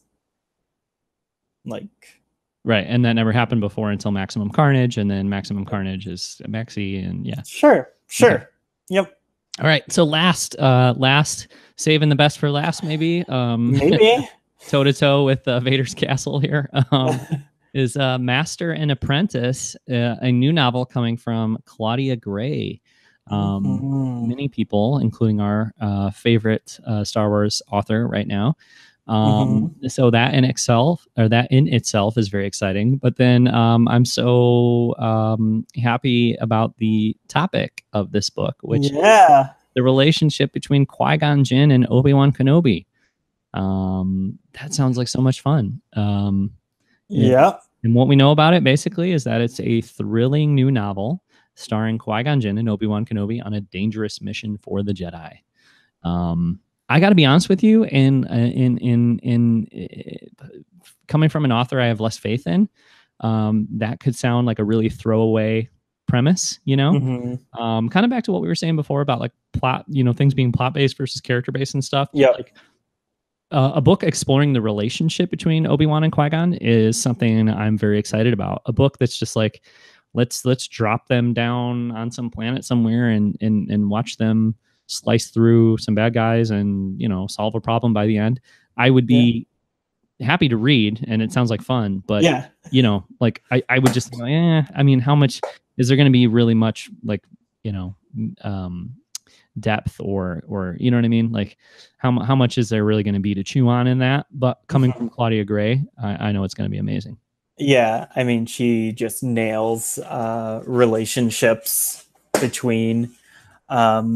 Speaker 2: Like,
Speaker 1: right, and that never happened before until Maximum Carnage, and then Maximum Carnage is a maxi, and yeah.
Speaker 2: Sure, sure. Okay. Yep.
Speaker 1: All right, so last, uh, last, saving the best for last, maybe. Um,
Speaker 2: maybe.
Speaker 1: toe to toe with uh, Vader's Castle here. Um, is uh, Master and Apprentice, uh, a new novel coming from Claudia Gray. Um, mm-hmm. Many people, including our uh, favorite uh, Star Wars author right now. Um, mm-hmm. So that in itself, or that in itself, is very exciting. But then um, I'm so um, happy about the topic of this book, which
Speaker 2: yeah.
Speaker 1: is the relationship between Qui-Gon Jinn and Obi-Wan Kenobi. Um, that sounds like so much fun. Um,
Speaker 2: yeah.
Speaker 1: And, and what we know about it basically is that it's a thrilling new novel starring Qui-Gon Jinn and Obi-Wan Kenobi on a dangerous mission for the Jedi. Um, I got to be honest with you, in in in in, in uh, coming from an author I have less faith in, um, that could sound like a really throwaway premise, you know.
Speaker 2: Mm-hmm.
Speaker 1: Um, kind of back to what we were saying before about like plot, you know, things being plot based versus character based and stuff.
Speaker 2: Yeah.
Speaker 1: Like, uh, a book exploring the relationship between Obi-Wan and Qui-Gon is something I'm very excited about. A book that's just like, let's let's drop them down on some planet somewhere and and and watch them slice through some bad guys and, you know, solve a problem by the end. I would be yeah. happy to read, and it sounds like fun, but
Speaker 2: yeah.
Speaker 1: you know, like I, I would just think, eh, I mean, how much is there going to be really much like, you know, um, depth or, or, you know what I mean? Like how, how much is there really going to be to chew on in that? But coming mm-hmm. from Claudia Gray, I, I know it's going to be amazing.
Speaker 2: Yeah. I mean, she just nails uh, relationships between, um,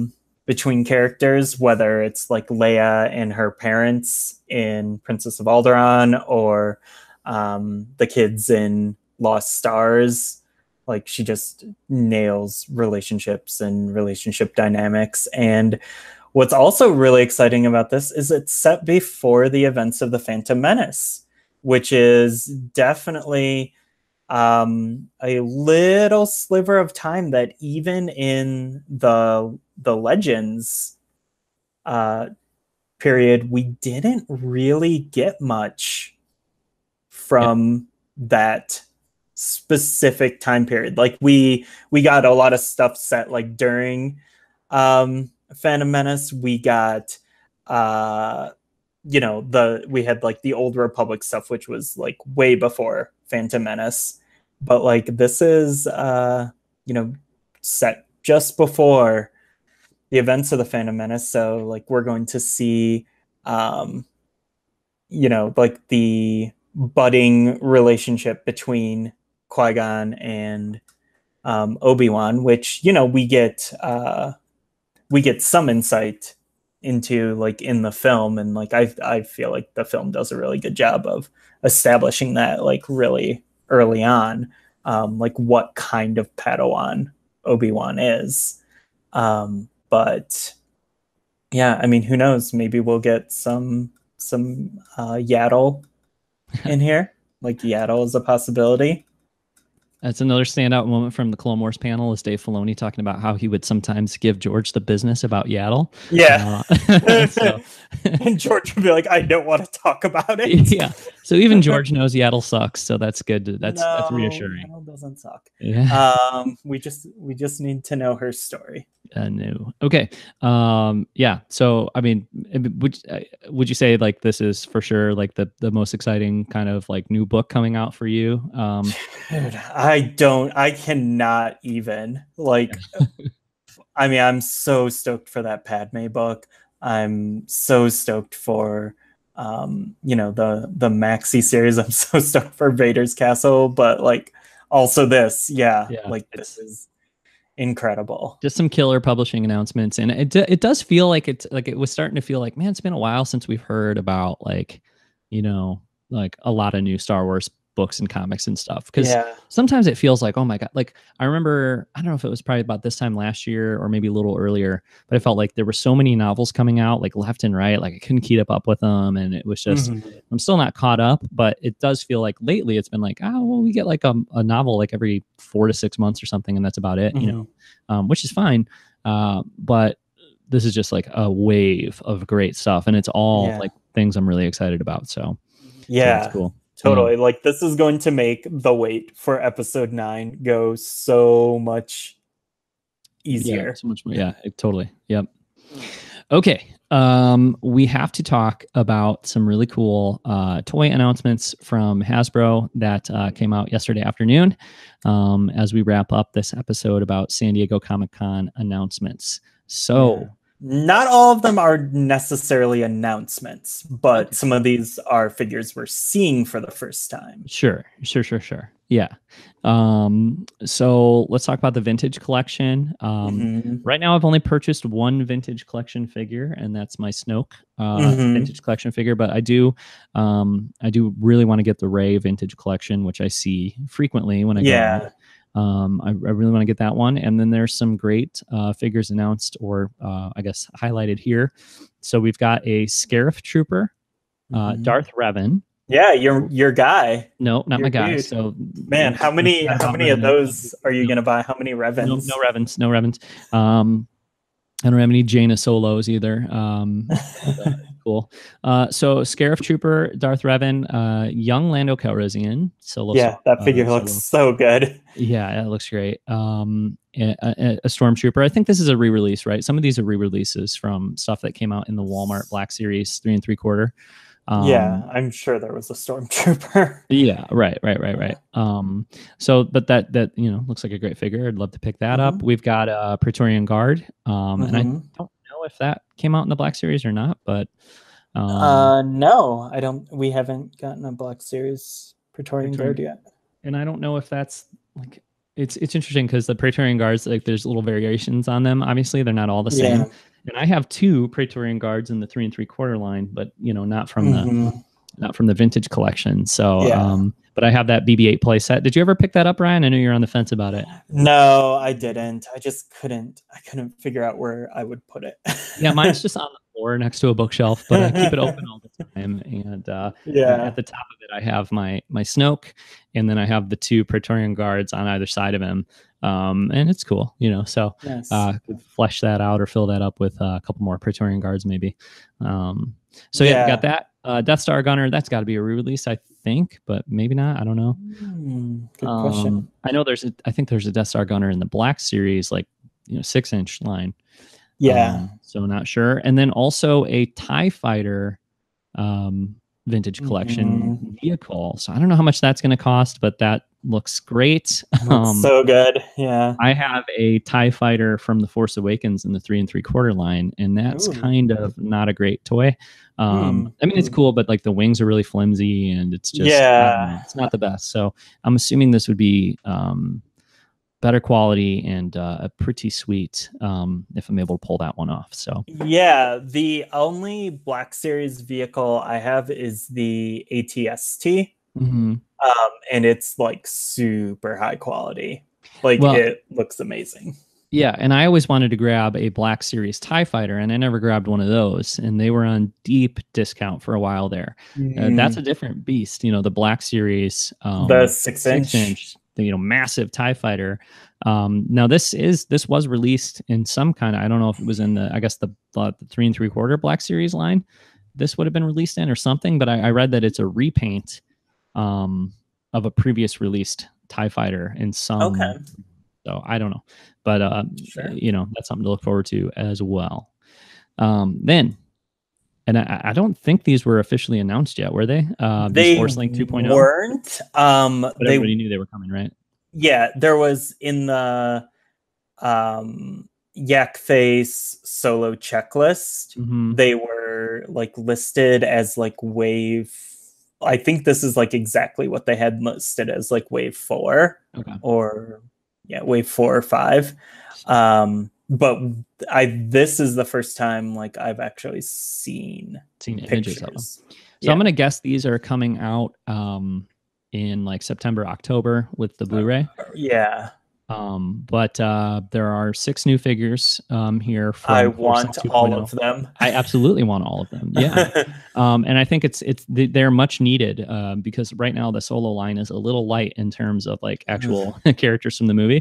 Speaker 2: between characters, whether it's like Leia and her parents in Princess of Alderaan, or um, the kids in Lost Stars. Like, she just nails relationships and relationship dynamics. And what's also really exciting about this is it's set before the events of the Phantom Menace, which is definitely um, a little sliver of time that even in the the Legends uh, period, we didn't really get much from yeah. that specific time period. Like, we we got a lot of stuff set like during um, Phantom Menace. We got uh, you know, the we had like the Old Republic stuff, which was like way before Phantom Menace, but like this is uh you know, set just before the events of the Phantom Menace. So like we're going to see um you know, like the budding relationship between Qui-Gon and um Obi-Wan, which, you know, we get uh we get some insight into like in the film, and like I I feel like the film does a really good job of establishing that like really early on, um, like what kind of Padawan Obi-Wan is. Um, but yeah, I mean, who knows? Maybe we'll get some some uh, Yaddle in here. Like Yaddle is a possibility.
Speaker 1: That's another standout moment from the Clone Wars panel, is Dave Filoni talking about how he would sometimes give George the business about Yaddle.
Speaker 2: Yeah. Uh, so. And George would be like, I don't want to talk about it.
Speaker 1: Yeah. So even George knows Yaddle sucks. So that's good. To, that's
Speaker 2: no,
Speaker 1: that's reassuring.
Speaker 2: Yaddle doesn't suck.
Speaker 1: Yeah.
Speaker 2: Um, we just we just need to know her story.
Speaker 1: Uh, no. Okay. Um, yeah. So, I mean, would uh, would you say like this is for sure like the the most exciting kind of like new book coming out for you? Um,
Speaker 2: Dude, I don't. I cannot even like. I mean, I'm so stoked for that Padme book. I'm so stoked for, um, you know, the the Maxi series. I'm so stoked for Vader's Castle, but like also this, yeah,
Speaker 1: yeah
Speaker 2: like this is incredible.
Speaker 1: Just some killer publishing announcements, and it it does feel like it's like it was starting to feel like, man, it's been a while since we've heard about like, you know, like a lot of new Star Wars books and comics and stuff, because
Speaker 2: yeah.
Speaker 1: sometimes it feels like, oh my god, like I remember, I don't know if it was probably about this time last year or maybe a little earlier, but I felt like there were so many novels coming out like left and right, like I couldn't keep up with them, and it was just mm-hmm. I'm still not caught up, but it does feel like lately it's been like, oh well, we get like a, a novel like every four to six months or something, and that's about it. Mm-hmm. You know, um, which is fine, uh, but this is just like a wave of great stuff, and it's all yeah. like things I'm really excited about. So
Speaker 2: yeah,
Speaker 1: so that's cool.
Speaker 2: Totally. Mm. Like this is going to make the wait for episode nine go so much easier.
Speaker 1: Yeah, so much more. Yeah, it, totally. Yep. Okay. Um, we have to talk about some really cool uh, toy announcements from Hasbro that uh, came out yesterday afternoon um, as we wrap up this episode about San Diego Comic-Con announcements. So...
Speaker 2: Yeah. Not all of them are necessarily announcements, but some of these are figures we're seeing for the first time.
Speaker 1: Sure, sure, sure, sure. Yeah. Um, so let's talk about the vintage collection. Um, mm-hmm. Right now, I've only purchased one vintage collection figure, and that's my Snoke uh, mm-hmm. vintage collection figure. But I do, um, I do really want to get the Rey vintage collection, which I see frequently when I
Speaker 2: yeah.
Speaker 1: go out. Um, I, I really want to get that one. And then there's some great uh, figures announced, or uh, I guess highlighted here. So we've got a Scarif Trooper, uh, mm-hmm. Darth Revan.
Speaker 2: Yeah, your your guy.
Speaker 1: No, not
Speaker 2: your
Speaker 1: my guy.
Speaker 2: Dude.
Speaker 1: So
Speaker 2: man, how many how many of those are you no, gonna buy? How many Revans?
Speaker 1: No, no Revans. No Revans. Um, I don't have any Jaina Solos either. Um, uh, cool. Uh, so Scarif Trooper, Darth Revan, uh, young Lando Calrissian. Solo,
Speaker 2: yeah, that figure
Speaker 1: uh,
Speaker 2: looks so good.
Speaker 1: Yeah, it looks great. Um, a, a, a Stormtrooper. I think this is a re-release, right? Some of these are re-releases from stuff that came out in the Walmart Black Series three and three quarter.
Speaker 2: Um, yeah, I'm sure there was a Stormtrooper.
Speaker 1: yeah, right, right, right, right. Um, so, but that that you know looks like a great figure. I'd love to pick that mm-hmm. up. We've got a Praetorian Guard, um, mm-hmm. and I don't know if that came out in the Black Series or not, but
Speaker 2: um, uh, no, I don't. We haven't gotten a Black Series Praetorian, Praetorian Guard yet,
Speaker 1: and I don't know if that's like it's it's interesting because the Praetorian Guards, like there's little variations on them. Obviously, they're not all the same.
Speaker 2: Yeah.
Speaker 1: And I have two Praetorian Guards in the three and three quarter line, but you know, not from
Speaker 2: Mm-hmm.
Speaker 1: the not from the vintage collection. So,
Speaker 2: Yeah.
Speaker 1: um, but I have that B B eight playset. Did you ever pick that up, Ryan? I know you're on the fence about it.
Speaker 2: No, I didn't. I just couldn't. I couldn't figure out where I would put it.
Speaker 1: Yeah, mine's just on the floor next to a bookshelf, but I keep it open all the time. And uh,
Speaker 2: Yeah.
Speaker 1: at the top of it, I have my my Snoke, and then I have the two Praetorian Guards on either side of him. Um, and it's cool, you know. So
Speaker 2: Nice.
Speaker 1: uh, could flesh that out or fill that up with uh, a couple more Praetorian Guards, maybe. Um, so yeah,
Speaker 2: Yeah.
Speaker 1: got that. Uh, Death Star Gunner, that's got to be a re-release, I think, but maybe not. I don't know.
Speaker 2: Mm, good
Speaker 1: Um,
Speaker 2: question.
Speaker 1: I know there's a, I think there's a Death Star Gunner in the Black Series, like you know, six inch line.
Speaker 2: Yeah.
Speaker 1: Um, so not sure. And then also a TIE Fighter um, vintage collection
Speaker 2: Mhm.
Speaker 1: vehicle. So I don't know how much that's going to cost, but that looks great.
Speaker 2: Looks
Speaker 1: Um,
Speaker 2: so good. Yeah.
Speaker 1: I have a TIE Fighter from the Force Awakens in the three and three quarter line, and that's
Speaker 2: Ooh.
Speaker 1: kind of not a great toy. Um,
Speaker 2: Hmm.
Speaker 1: I mean, it's
Speaker 2: Hmm.
Speaker 1: cool, but like the wings are really flimsy, and it's just I don't
Speaker 2: Yeah.
Speaker 1: know, it's not the best. So I'm assuming this would be um, better quality and uh, a pretty sweet um, if I'm able to pull that one off. So
Speaker 2: Yeah. The only Black Series vehicle I have is the A T S T.
Speaker 1: mhm.
Speaker 2: Um, and it's like super high quality. Like
Speaker 1: Well-
Speaker 2: it looks amazing.
Speaker 1: Yeah, and I always wanted to grab a Black Series TIE Fighter, and I never grabbed one of those. And they were on deep discount for a while there. Uh, that's a different beast, you know, the Black Series, um,
Speaker 2: the six inch.
Speaker 1: six inch, the, you know, massive TIE Fighter. Um, now this is this was released in some kind of, I don't know if it was in the, I guess the, the three and three quarter Black Series line. This would have been released in or something, but I, I read that it's a repaint um, of a previous released TIE Fighter in some.
Speaker 2: Okay.
Speaker 1: So I don't know, but uh,
Speaker 2: Sure.
Speaker 1: you know, that's something to look forward to as well. Um, then, and I, I don't think these were officially announced yet, were they? Uh,
Speaker 2: They
Speaker 1: these Force Link two point oh,
Speaker 2: weren't. Um,
Speaker 1: but
Speaker 2: they
Speaker 1: everybody knew they were coming, right?
Speaker 2: yeah, there was in the um Yak Face solo checklist.
Speaker 1: Mhm.
Speaker 2: They were like listed as like wave. I think this is like exactly what they had listed as like wave four
Speaker 1: Okay.
Speaker 2: or yeah, wave four or five. Um, but I this is the first time like I've actually seen
Speaker 1: Seen images of them.
Speaker 2: pictures.
Speaker 1: So
Speaker 2: Yeah.
Speaker 1: I'm gonna guess these are coming out um, in like September, October with the Blu-ray.
Speaker 2: Yeah.
Speaker 1: Um, but uh, there are six new figures um, here. From
Speaker 2: I
Speaker 1: Force
Speaker 2: want
Speaker 1: Link
Speaker 2: all
Speaker 1: 2.0.
Speaker 2: of them.
Speaker 1: I absolutely want all of them. Yeah. Um, and I think it's it's they're much needed uh, because right now the solo line is a little light in terms of like actual characters from the movie.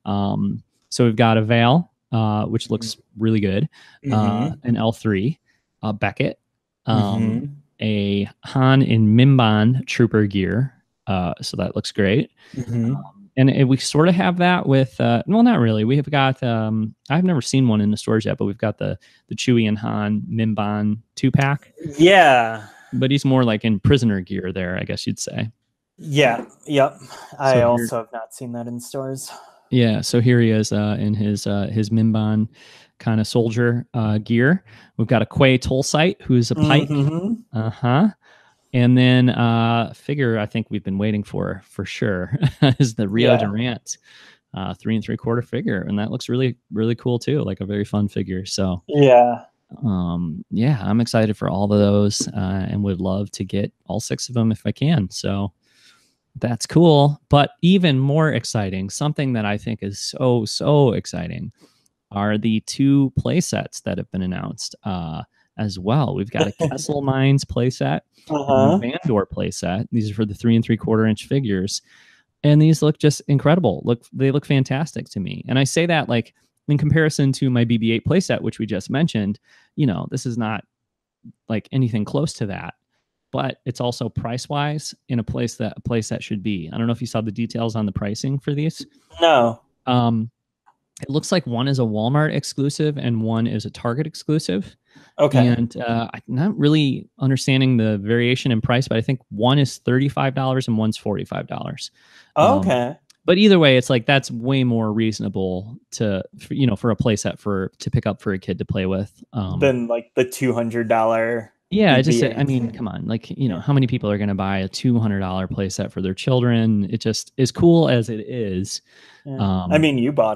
Speaker 1: Um, so we've got a Vale, uh, which looks really good, uh,
Speaker 2: Mhm.
Speaker 1: an L three, uh, Beckett, um,
Speaker 2: Mhm.
Speaker 1: a Han in Mimban trooper gear. Uh, so that looks great.
Speaker 2: Mhm.
Speaker 1: Um, and it, we sort of have that with, uh, well, not really. We have got, um, I've never seen one in the stores yet, but we've got the the Chewie and Han Mimban two pack.
Speaker 2: Yeah.
Speaker 1: But he's more like in prisoner gear there, I guess you'd say.
Speaker 2: Yeah. Yep. I
Speaker 1: here-
Speaker 2: also have not seen that in stores.
Speaker 1: Yeah, so here he is uh, in his uh, his Mimban kind of soldier uh, gear. We've got a Quay Tolsite, who's a Pike.
Speaker 2: Mhm.
Speaker 1: Uh huh. And then uh, figure I think we've been waiting for for sure is the Rio
Speaker 2: Yeah.
Speaker 1: Durant uh, three and three quarter figure, and that looks really really cool too, like a very fun figure. So
Speaker 2: Yeah.
Speaker 1: um, yeah, I'm excited for all of those, uh, and would love to get all six of them if I can. So that's cool. But even more exciting, something that I think is so so exciting, are the two play sets that have been announced uh, as well. We've got a Kessel Mines playset,
Speaker 2: Uh-huh.
Speaker 1: Vandor playset. These are for the three and three quarter inch figures, and these look just incredible. Look, they look fantastic to me. And I say that like in comparison to my B B eight playset, which we just mentioned. You know, this is not like anything close to that, but it's also price wise in a place that a playset should be. I don't know if you saw the details on the pricing for these.
Speaker 2: No.
Speaker 1: Um, it looks like one is a Walmart exclusive and one is a Target exclusive.
Speaker 2: Okay.
Speaker 1: And uh, I'm not really understanding the variation in price, but I think one is thirty-five dollars and one's forty-five dollars. Um,
Speaker 2: Okay.
Speaker 1: But either way, it's like that's way more reasonable to, for, you know, for a playset for to pick up for a kid to play with. Um,
Speaker 2: Than like the two hundred dollar.
Speaker 1: yeah, I just,
Speaker 2: B B eight.
Speaker 1: I mean, come on, like, you know, how many people are going to buy a two hundred dollar playset for their children? It just, as cool as it is.
Speaker 2: Yeah.
Speaker 1: Um,
Speaker 2: I mean, you bought it.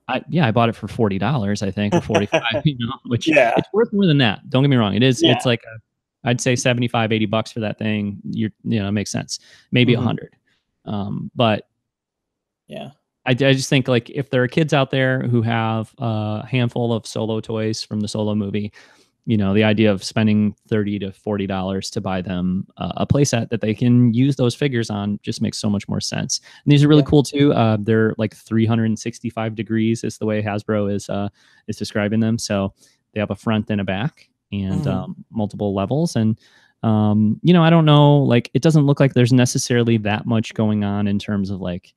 Speaker 1: I, yeah, I bought it for forty dollars, I think, or forty-five, you know, which
Speaker 2: Yeah.
Speaker 1: it's worth more than that. Don't get me wrong. It is,
Speaker 2: Yeah.
Speaker 1: it's like, a, I'd say seventy-five, eighty bucks for that thing. You're, you know, it makes sense. Maybe a
Speaker 2: Mhm.
Speaker 1: hundred. Um, but
Speaker 2: yeah,
Speaker 1: I, I just think like if there are kids out there who have a handful of Solo toys from the Solo movie, you know, the idea of spending thirty to forty dollars to buy them uh, a playset that they can use those figures on just makes so much more sense. And these are really
Speaker 2: Yeah.
Speaker 1: cool too. Uh, they're like three hundred sixty-five degrees is the way Hasbro is uh, is describing them. So they have a front and a back and
Speaker 2: Mhm.
Speaker 1: um, multiple levels. And um, you know, I don't know, like it doesn't look like there's necessarily that much going on in terms of like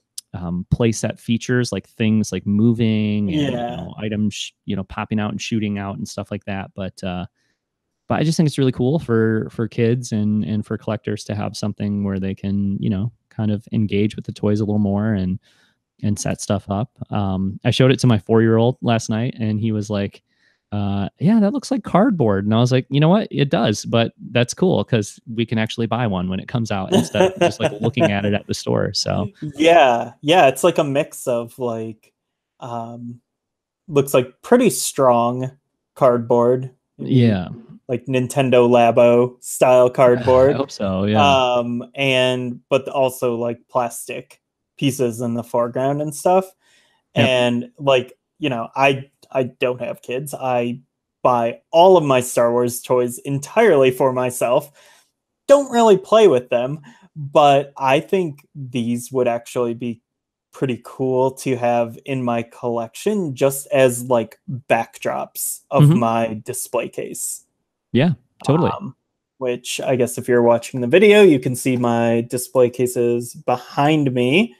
Speaker 1: um, playset features, like things like moving and
Speaker 2: Yeah.
Speaker 1: you know, items, you know, popping out and shooting out and stuff like that. But uh, but I just think it's really cool for for kids and and for collectors to have something where they can, you know, kind of engage with the toys a little more and and set stuff up. Um, I showed it to my four year old last night, and he was like, uh, "Yeah, that looks like cardboard." And I was like, "You know what? It does, but that's cool because we can actually buy one when it comes out instead of just like looking at it at the store." So
Speaker 2: yeah, yeah, it's like a mix of like, um, looks like pretty strong cardboard. Maybe
Speaker 1: yeah,
Speaker 2: like Nintendo Labo style
Speaker 1: I
Speaker 2: cardboard.
Speaker 1: hope so. Yeah.
Speaker 2: Um, and but also like plastic pieces in the foreground and stuff.
Speaker 1: Yep.
Speaker 2: And like, you know, I I don't have kids. I buy all of my Star Wars toys entirely for myself. Don't really play with them, but I think these would actually be pretty cool to have in my collection just as like backdrops of
Speaker 1: Mhm.
Speaker 2: my display case.
Speaker 1: Yeah, totally.
Speaker 2: Um, which I guess if you're watching the video, you can see my display cases behind me.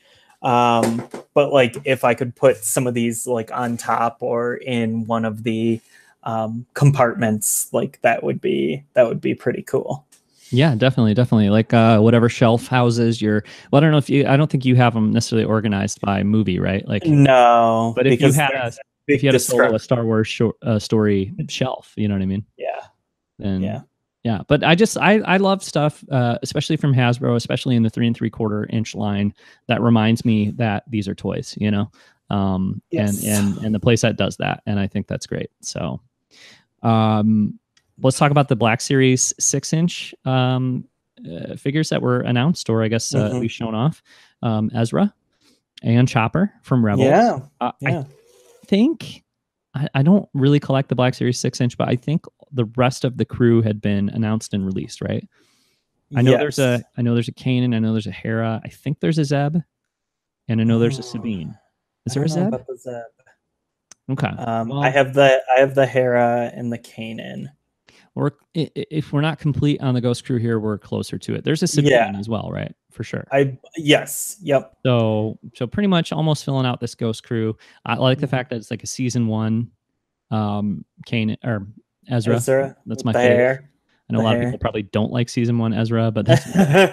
Speaker 2: Um, but like if I could put some of these like on top or in one of the um, compartments, like that would be that would be pretty cool.
Speaker 1: Yeah, definitely, definitely. Like uh, whatever shelf houses your. Well, I don't know if you. I don't think you have them necessarily organized by movie, right? Like,
Speaker 2: No,
Speaker 1: but if you
Speaker 2: because
Speaker 1: had a
Speaker 2: there's
Speaker 1: if you had a solo a
Speaker 2: discrep-
Speaker 1: Star Wars short, uh, story shelf, you know what I mean?
Speaker 2: yeah,
Speaker 1: And
Speaker 2: yeah,
Speaker 1: yeah, but I just I I love stuff, uh, especially from Hasbro, especially in the three and three quarter inch line. That reminds me that these are toys, you know. Um,
Speaker 2: yes.
Speaker 1: and and and the playset does that, and I think that's great. So, um, let's talk about the Black Series six inch um, uh, figures that were announced, or I guess uh,
Speaker 2: Mhm.
Speaker 1: at least shown off. Um, Ezra and Chopper from Rebels.
Speaker 2: Yeah,
Speaker 1: Uh,
Speaker 2: yeah.
Speaker 1: I think I, I don't really collect the Black Series six inch, but I think the rest of the crew had been announced and released, right? I know there's
Speaker 2: Yes.
Speaker 1: a I know there's a Kanan, I know there's a Hera, I think there's a Zeb, and I know there's a
Speaker 2: Oh,
Speaker 1: Sabine. Is
Speaker 2: I
Speaker 1: there a
Speaker 2: don't know
Speaker 1: Zeb?
Speaker 2: about the Zeb.
Speaker 1: Okay.
Speaker 2: Um,
Speaker 1: Well,
Speaker 2: I have the I have the Hera and the Kanan.
Speaker 1: we're i- i- if we're not complete on the Ghost Crew here, we're closer to it. There's a Sabine
Speaker 2: Yeah.
Speaker 1: as well, right? For sure.
Speaker 2: I yes, yep.
Speaker 1: So so pretty much almost filling out this Ghost Crew. I like the
Speaker 2: Mhm.
Speaker 1: fact that it's like a season one um Kanan or Ezra.
Speaker 2: Ezra
Speaker 1: That's
Speaker 2: with
Speaker 1: my
Speaker 2: the
Speaker 1: favorite.
Speaker 2: hair.
Speaker 1: I know
Speaker 2: the
Speaker 1: a lot
Speaker 2: hair.
Speaker 1: of people probably don't like season one Ezra, but that's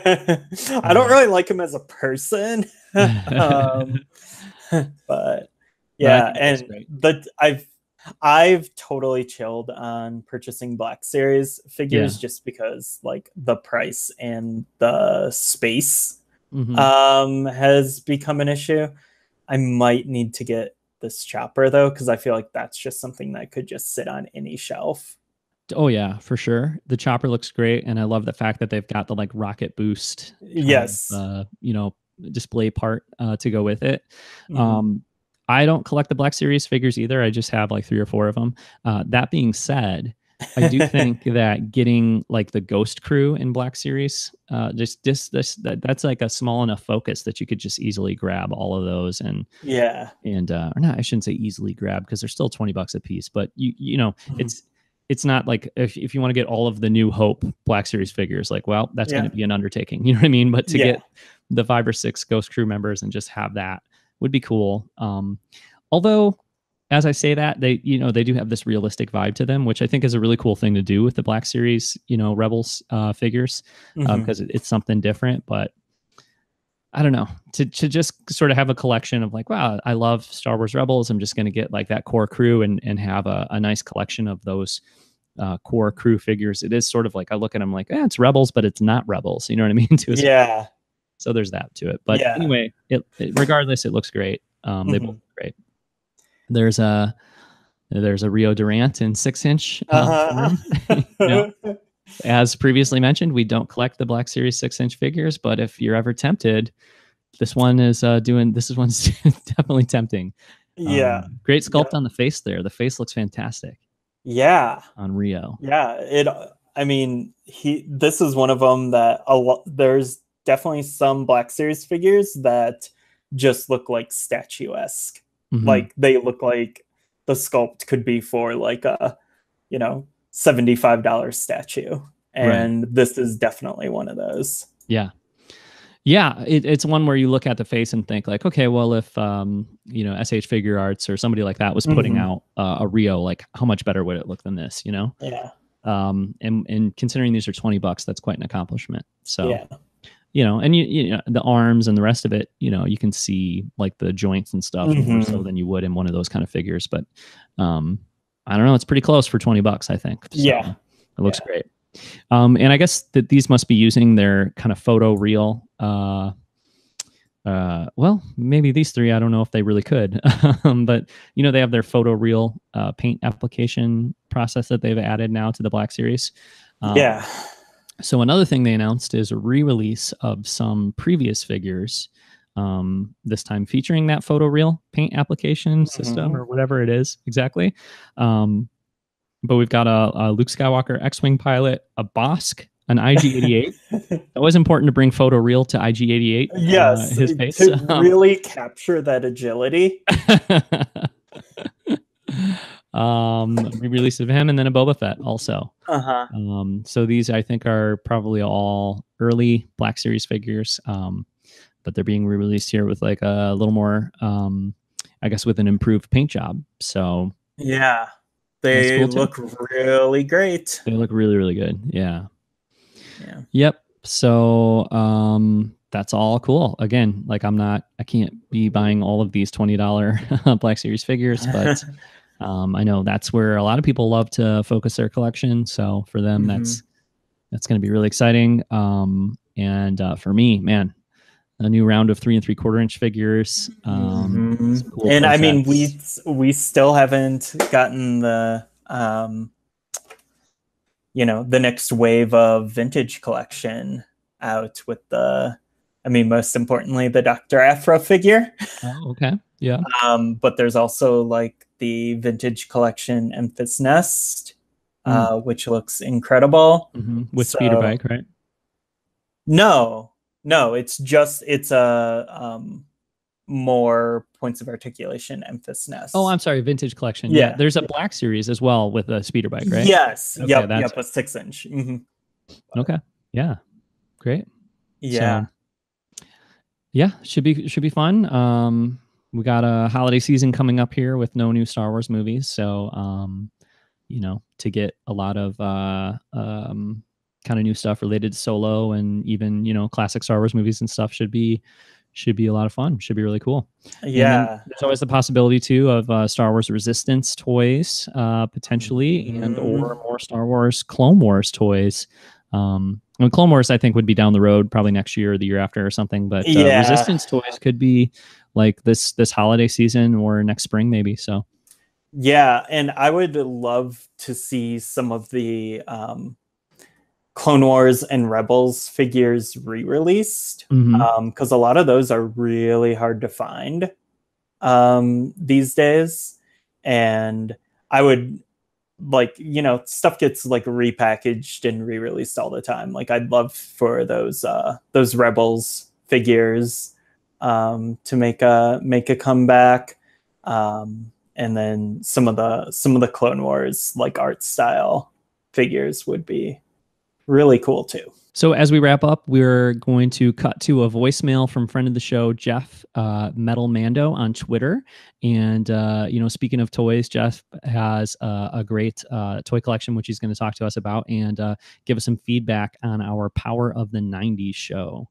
Speaker 2: I don't really like him as a person. um, but yeah, and but I've I've totally chilled on purchasing Black Series figures
Speaker 1: Yeah.
Speaker 2: just because like the price and the space
Speaker 1: Mhm.
Speaker 2: um has become an issue. I might need to get this Chopper though, because I feel like that's just something that could just sit on any shelf.
Speaker 1: Oh yeah, for sure. The Chopper looks great, and I love the fact that they've got the like rocket boost, kind
Speaker 2: Yes.
Speaker 1: of, uh, you know, display part uh, to go with it.
Speaker 2: Mhm.
Speaker 1: Um, I don't collect the Black Series figures either. I just have like three or four of them. Uh, that being said, I do think that getting like the Ghost Crew in Black Series, uh, just this this that, that's like a small enough focus that you could just easily grab all of those and
Speaker 2: yeah,
Speaker 1: and uh, or not. I shouldn't say easily grab because they're still twenty bucks a piece, but you you know
Speaker 2: Mhm.
Speaker 1: it's it's not like if, if you want to get all of the New Hope Black Series figures, like, well, that's
Speaker 2: Yeah.
Speaker 1: going to be an undertaking. You know what I mean? But to
Speaker 2: Yeah.
Speaker 1: get the five or six Ghost Crew members and just have that would be cool. Um, although, as I say that, they you know they do have this realistic vibe to them, which I think is a really cool thing to do with the Black Series, you know, Rebels uh, figures,
Speaker 2: Mhm.
Speaker 1: because it, it's something different. But I don't know, to to just sort of have a collection of like, wow, I love Star Wars Rebels. I'm just going to get like that core crew and and have a, a nice collection of those uh, core crew figures. It is sort of like I look at them like, eh, it's Rebels, but it's not Rebels. You know what I mean? To a certain-
Speaker 2: Yeah.
Speaker 1: So there's that to it. But
Speaker 2: Yeah.
Speaker 1: anyway, it, it regardless, it looks great. Um, they
Speaker 2: Mhm.
Speaker 1: both look great. There's a there's a Rio Durant in six inch. Uh,
Speaker 2: uh-huh.
Speaker 1: you know, as previously mentioned, we don't collect the Black Series six inch figures, but if you're ever tempted, this one is uh, doing. This is one's definitely tempting.
Speaker 2: Yeah.
Speaker 1: Um, great sculpt
Speaker 2: yeah.
Speaker 1: on the face there. The face looks fantastic.
Speaker 2: Yeah.
Speaker 1: On Rio.
Speaker 2: Yeah. It. I mean, he. This is one of them that a lot. There's definitely some Black Series figures that just look like statuesque. Mm-hmm. Like they look like the sculpt could be for like a, you know, seventy-five dollars statue. And right. This is definitely one of those.
Speaker 1: Yeah. Yeah. It, it's one where you look at the face and think like, okay, well, if, um, you know, S H Figure Arts or somebody like that was putting mm-hmm. out uh, a Rio, like how much better would it look than this, you know?
Speaker 2: Yeah.
Speaker 1: Um, and, and considering these are twenty bucks, that's quite an accomplishment. So,
Speaker 2: yeah.
Speaker 1: you know, and you, you know, the arms and the rest of it, you know, you can see like the joints and stuff mm-hmm. more so than you would in one of those kind of figures. But, um, I don't know, it's pretty close for twenty bucks, I think. So
Speaker 2: yeah.
Speaker 1: It looks
Speaker 2: yeah.
Speaker 1: great. Um, and I guess that these must be using their kind of photo reel. Uh, uh, well, maybe these three, I don't know if they really could, but you know, they have their photo reel uh, paint application process that they've added now to the Black Series. Um,
Speaker 2: yeah.
Speaker 1: So another thing they announced is a re-release of some previous figures, um, this time featuring that photo reel paint application system mm-hmm. or whatever it is exactly. Um, But we've got a, a Luke Skywalker X-Wing pilot, a Bosk, an I G eighty-eight. It was important to bring photo real to I G eighty-eight.
Speaker 2: Yes,
Speaker 1: uh, his face.
Speaker 2: to really capture that agility.
Speaker 1: um, re-release of him, and then a Boba Fett also.
Speaker 2: Uh-huh.
Speaker 1: Um, so these, I think, are probably all early Black Series figures, um, but they're being re-released here with like a little more, um, I guess, with an improved paint job. So
Speaker 2: yeah. They cool look really great.
Speaker 1: They look really, really good. Yeah.
Speaker 2: Yeah.
Speaker 1: Yep. So um, that's all cool. Again, like I'm not, I can't be buying all of these twenty dollars Black Series figures, but um, I know that's where a lot of people love to focus their collection. So for them, mm-hmm. that's that's going to be really exciting. Um, and uh, for me, man, a new round of three and three quarter inch figures. Um,
Speaker 2: mm-hmm. cool and I mean, we we still haven't gotten the um, you know, the next wave of vintage collection out with the. I mean, most importantly, the Doctor Aphra figure.
Speaker 1: Oh, okay. Yeah.
Speaker 2: Um, but there's also like the vintage collection Emphas Nest, mm. uh, which looks incredible
Speaker 1: mm-hmm. with so, speeder bike, right?
Speaker 2: No. No, it's just, it's a um, more points of articulation Emphas Nest.
Speaker 1: Oh, I'm sorry, vintage collection. Yeah. yeah. There's a Black Series as well with a speeder bike, right?
Speaker 2: Yes.
Speaker 1: Okay,
Speaker 2: yep, yep, a six inch. Mm-hmm.
Speaker 1: Okay. Yeah. Great.
Speaker 2: Yeah.
Speaker 1: So, yeah, should be should be fun. Um, we got a holiday season coming up here with no new Star Wars movies. So, um, you know, to get a lot of uh, um, kind of new stuff related to Solo and even, you know, classic Star Wars movies and stuff should be should be a lot of fun. Should be really cool.
Speaker 2: Yeah.
Speaker 1: There's always the possibility too of uh, Star Wars Resistance toys uh, potentially, mm-hmm. and or more Star Wars Clone Wars toys. Um, I mean, Clone Wars I think would be down the road, probably next year or the year after or something. But uh,
Speaker 2: yeah.
Speaker 1: Resistance toys could be like this this holiday season or next spring maybe. So.
Speaker 2: Yeah, and I would love to see some of the. Um, Clone Wars and Rebels figures re-released because mm-hmm. um, a lot of those are really hard to find um, these days. And I would like, you know, stuff gets like repackaged and re-released all the time. Like I'd love for those uh, those Rebels figures um, to make a make a comeback. Um, and then some of the some of the Clone Wars like art style figures would be really cool too.
Speaker 1: So as we wrap up, we're going to cut to a voicemail from friend of the show, Jeff uh, Metal Mando on Twitter. And, uh, you know, speaking of toys, Jeff has uh, a great uh, toy collection, which he's going to talk to us about and uh, give us some feedback on our Power of the nineties show.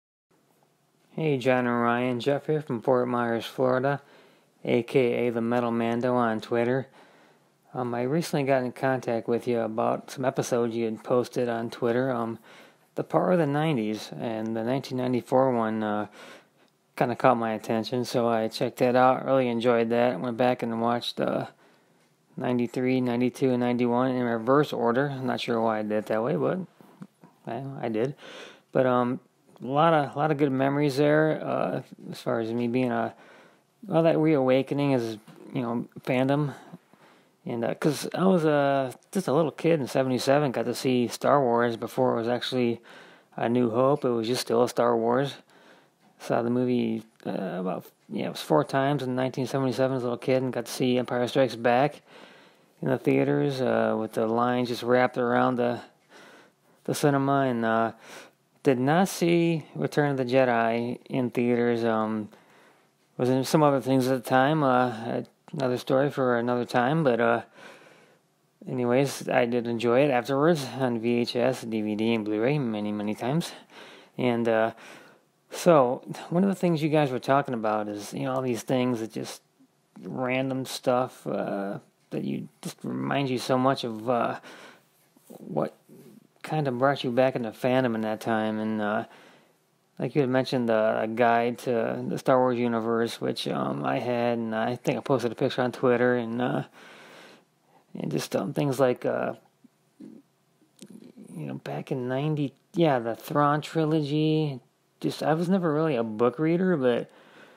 Speaker 3: Hey, John and Ryan. Jeff here from Fort Myers, Florida, a k a the Metal Mando on Twitter. Um, I recently got in contact with you about some episodes you had posted on Twitter. Um, the Power of the nineties and the nineteen ninety-four one uh, kind of caught my attention, so I checked that out. Really enjoyed that. Went back and watched uh, ninety-three, ninety-two, and ninety-one in reverse order. I'm not sure why I did it that way, but I, I did. But um, a lot of a lot of good memories there. Uh, as far as me being a well, that reawakening is you know fandom, and because uh, I was uh, just a little kid in seventy-seven, got to see Star Wars before it was actually A New Hope. It was just still a Star Wars. Saw the movie uh, about yeah, it was four times in nineteen seventy-seven as a little kid, and got to see Empire Strikes Back in the theaters uh, with the lines just wrapped around the the cinema, and uh, did not see Return of the Jedi in theaters. Um, was in some other things at the time. Uh, another story for another time, but uh, anyways, I did enjoy it afterwards on V H S, D V D, and Blu-ray many, many times. And uh, so, one of the things you guys were talking about is, you know, all these things that just random stuff uh, that you just remind you so much of uh, what kind of brought you back into fandom in that time. And uh, like you had mentioned, uh, a guide to the Star Wars universe, which um, I had, and I think I posted a picture on Twitter, and uh, and just um, things like, uh, you know, back in ninety, yeah, the Thrawn trilogy. Just I was never really a book reader, but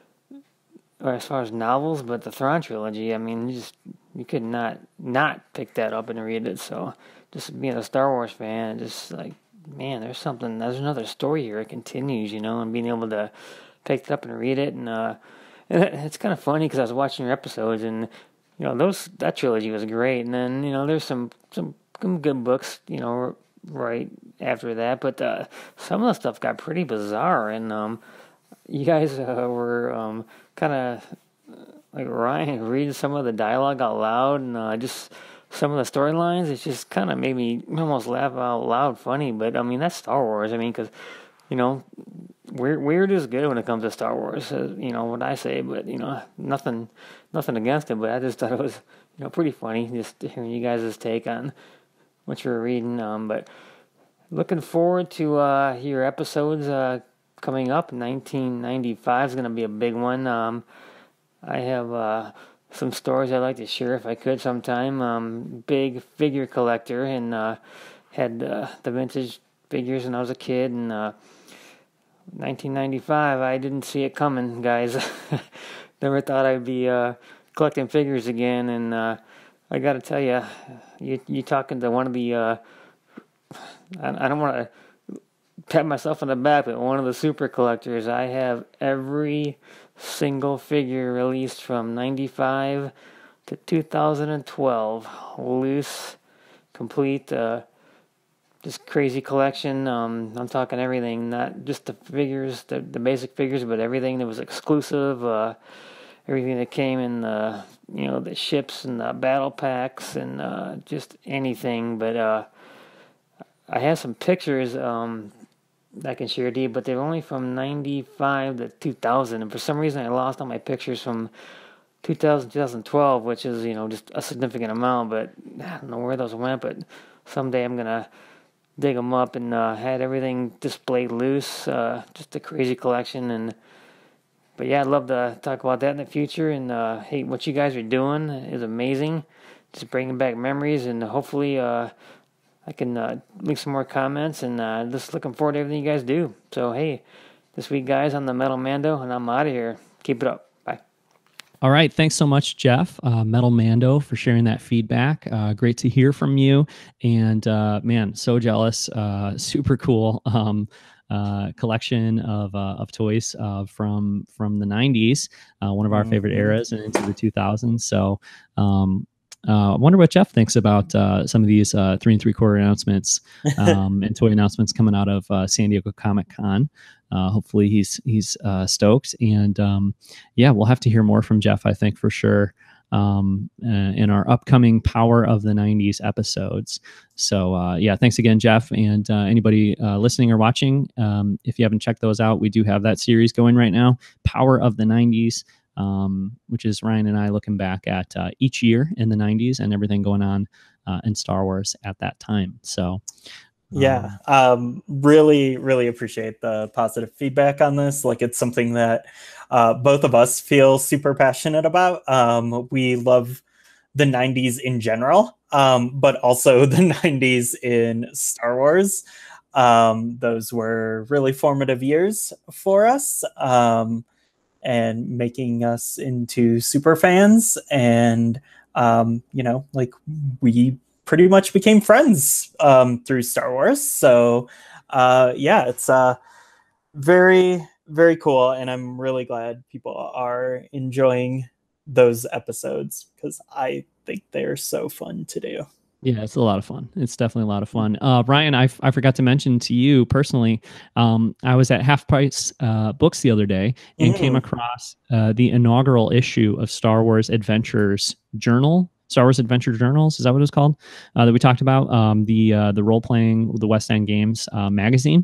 Speaker 3: or as far as novels, but the Thrawn trilogy, I mean, you just you could not not pick that up and read it. So just being a Star Wars fan, just like, man, there's something, there's another story here. It continues, you know, and being able to pick it up and read it, and uh, and it's kind of funny because I was watching your episodes, and you know, those that trilogy was great, and then you know, there's some some, some good books, you know, right after that, but uh, some of the stuff got pretty bizarre, and um, you guys uh, were um, kind of like Ryan reading some of the dialogue out loud, and uh, just some of the storylines. It just kind of made me almost laugh out loud, funny. But I mean, that's Star Wars. I mean, because you know, weird, weird is good when it comes to Star Wars. Uh, you know what I say, but you know, nothing, nothing against it. But I just thought it was, you know, pretty funny just hearing you guys' take on what you were reading. Um, but looking forward to uh, your episodes uh, coming up. nineteen ninety-five is going to be a big one. Um, I have uh, some stories I'd like to share if I could sometime. Um, big figure collector, and uh, had uh, the vintage figures when I was a kid. And uh, nineteen ninety-five, I didn't see it coming, guys. Never thought I'd be uh, collecting figures again. And uh, I got to tell you, you you talking to one of the. Uh, I, I don't want to pat myself on the back, but one of the super collectors. I have every single figure released from ninety-five to two thousand twelve, loose, complete, uh, just crazy collection. Um, I'm talking everything, not just the figures, the, the basic figures, but everything that was exclusive, uh, everything that came in the, you know, the ships and the battle packs, and uh, just anything. But uh, I have some pictures um, I can share with you, but they're only from ninety-five to two thousand, and for some reason I lost all my pictures from two thousand, twenty twelve, which is, you know, just a significant amount, but I don't know where those went, but someday I'm going to dig them up, and uh, had everything displayed loose, uh, just a crazy collection. And but yeah, I'd love to talk about that in the future, and uh, hey, what you guys are doing is amazing, just bringing back memories, and hopefully uh, I can uh, leave some more comments, and uh, just looking forward to everything you guys do. So, hey, this week, guys, I'm the Metal Mando, and I'm out of here. Keep it up. Bye.
Speaker 1: All right. Thanks so much, Jeff, uh, Metal Mando, for sharing that feedback. Uh, great to hear from you. And, uh, man, so jealous. Uh, super cool um, uh, collection of uh, of toys uh, from, from the nineties, uh, one of our mm-hmm. favorite eras, and into the two thousands. So, um, Uh, I wonder what Jeff thinks about uh, some of these uh, three and three quarter announcements um, and toy announcements coming out of uh, San Diego Comic Con. Uh, hopefully he's he's uh, stoked, and um, yeah, we'll have to hear more from Jeff, I think, for sure, um, uh, in our upcoming Power of the nineties episodes. So uh, yeah, thanks again, Jeff, and uh, anybody uh, listening or watching, um, if you haven't checked those out, we do have that series going right now, Power of the nineties. Um, which is Ryan and I looking back at uh, each year in the nineties and everything going on uh, in Star Wars at that time. So
Speaker 2: Yeah, um, really, really appreciate the positive feedback on this. Like, it's something that uh, both of us feel super passionate about. Um, we love the nineties in general, um, but also the nineties in Star Wars. Um, those were really formative years for us, um, and making us into super fans. And, um, you know, like, we pretty much became friends um, through Star Wars. So, uh, yeah, it's uh, very, very cool. And I'm really glad people are enjoying those episodes because I think they're so fun to do.
Speaker 1: Yeah, it's a lot of fun. It's definitely a lot of fun. Uh, Ryan, I, I forgot to mention to you personally, um, I was at Half Price uh, Books the other day and mm. came across uh, the inaugural issue of Star Wars Adventures Journal. Star Wars Adventure Journals, is that what it's called? Uh, that we talked about, um, the uh, the role playing, the West End Games uh, magazine.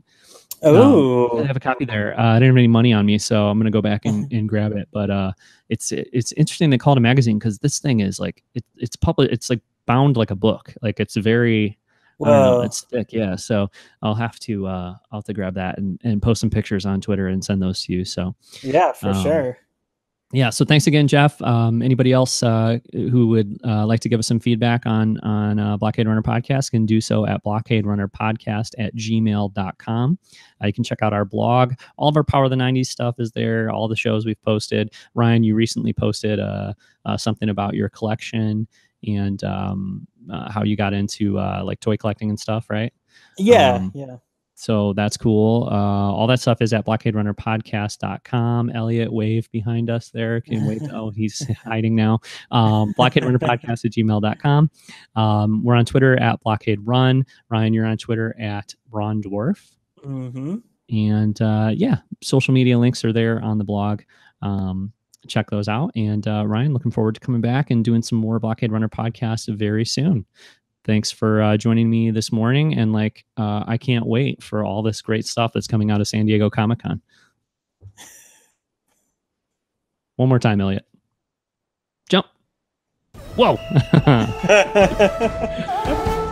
Speaker 2: Oh,
Speaker 1: um, I have a copy there. Uh, I didn't have any money on me, so I'm gonna go back and, and grab it. But uh, it's it's interesting they call it a magazine because this thing is like it, it's public. It's like bound like a book. Like it's very, I don't know, it's thick. Yeah. So I'll have to uh, I'll have to grab that and, and post some pictures on Twitter and send those to you. So
Speaker 2: yeah, for
Speaker 1: um,
Speaker 2: sure.
Speaker 1: Yeah. So thanks again, Jeff. Um, anybody else uh, who would uh, like to give us some feedback on on uh, Blockade Runner Podcast can do so at blockade runner podcast at gmail dot com. Uh, you can check out our blog. All of our Power of the nineties stuff is there. All the shows we've posted. Ryan, you recently posted uh, uh, something about your collection and um, uh, how you got into uh, like toy collecting and stuff, right?
Speaker 2: Yeah.
Speaker 1: Um,
Speaker 2: yeah.
Speaker 1: So that's cool. Uh, all that stuff is at blockade runner podcast dot com. Elliot, wave behind us there. Can wait. Oh, he's hiding now. Um, blockade runner podcast at gmail dot com. Um, we're on Twitter at Blockade Run. Ryan, you're on Twitter at Braun Dwarf.
Speaker 2: Mm-hmm.
Speaker 1: And uh, yeah, social media links are there on the blog. Um, check those out. And uh, Ryan, looking forward to coming back and doing some more Blockade Runner podcasts very soon. Thanks for uh, joining me this morning. And like, uh, I can't wait for all this great stuff that's coming out of San Diego Comic-Con. One more time, Elliot. Jump. Whoa.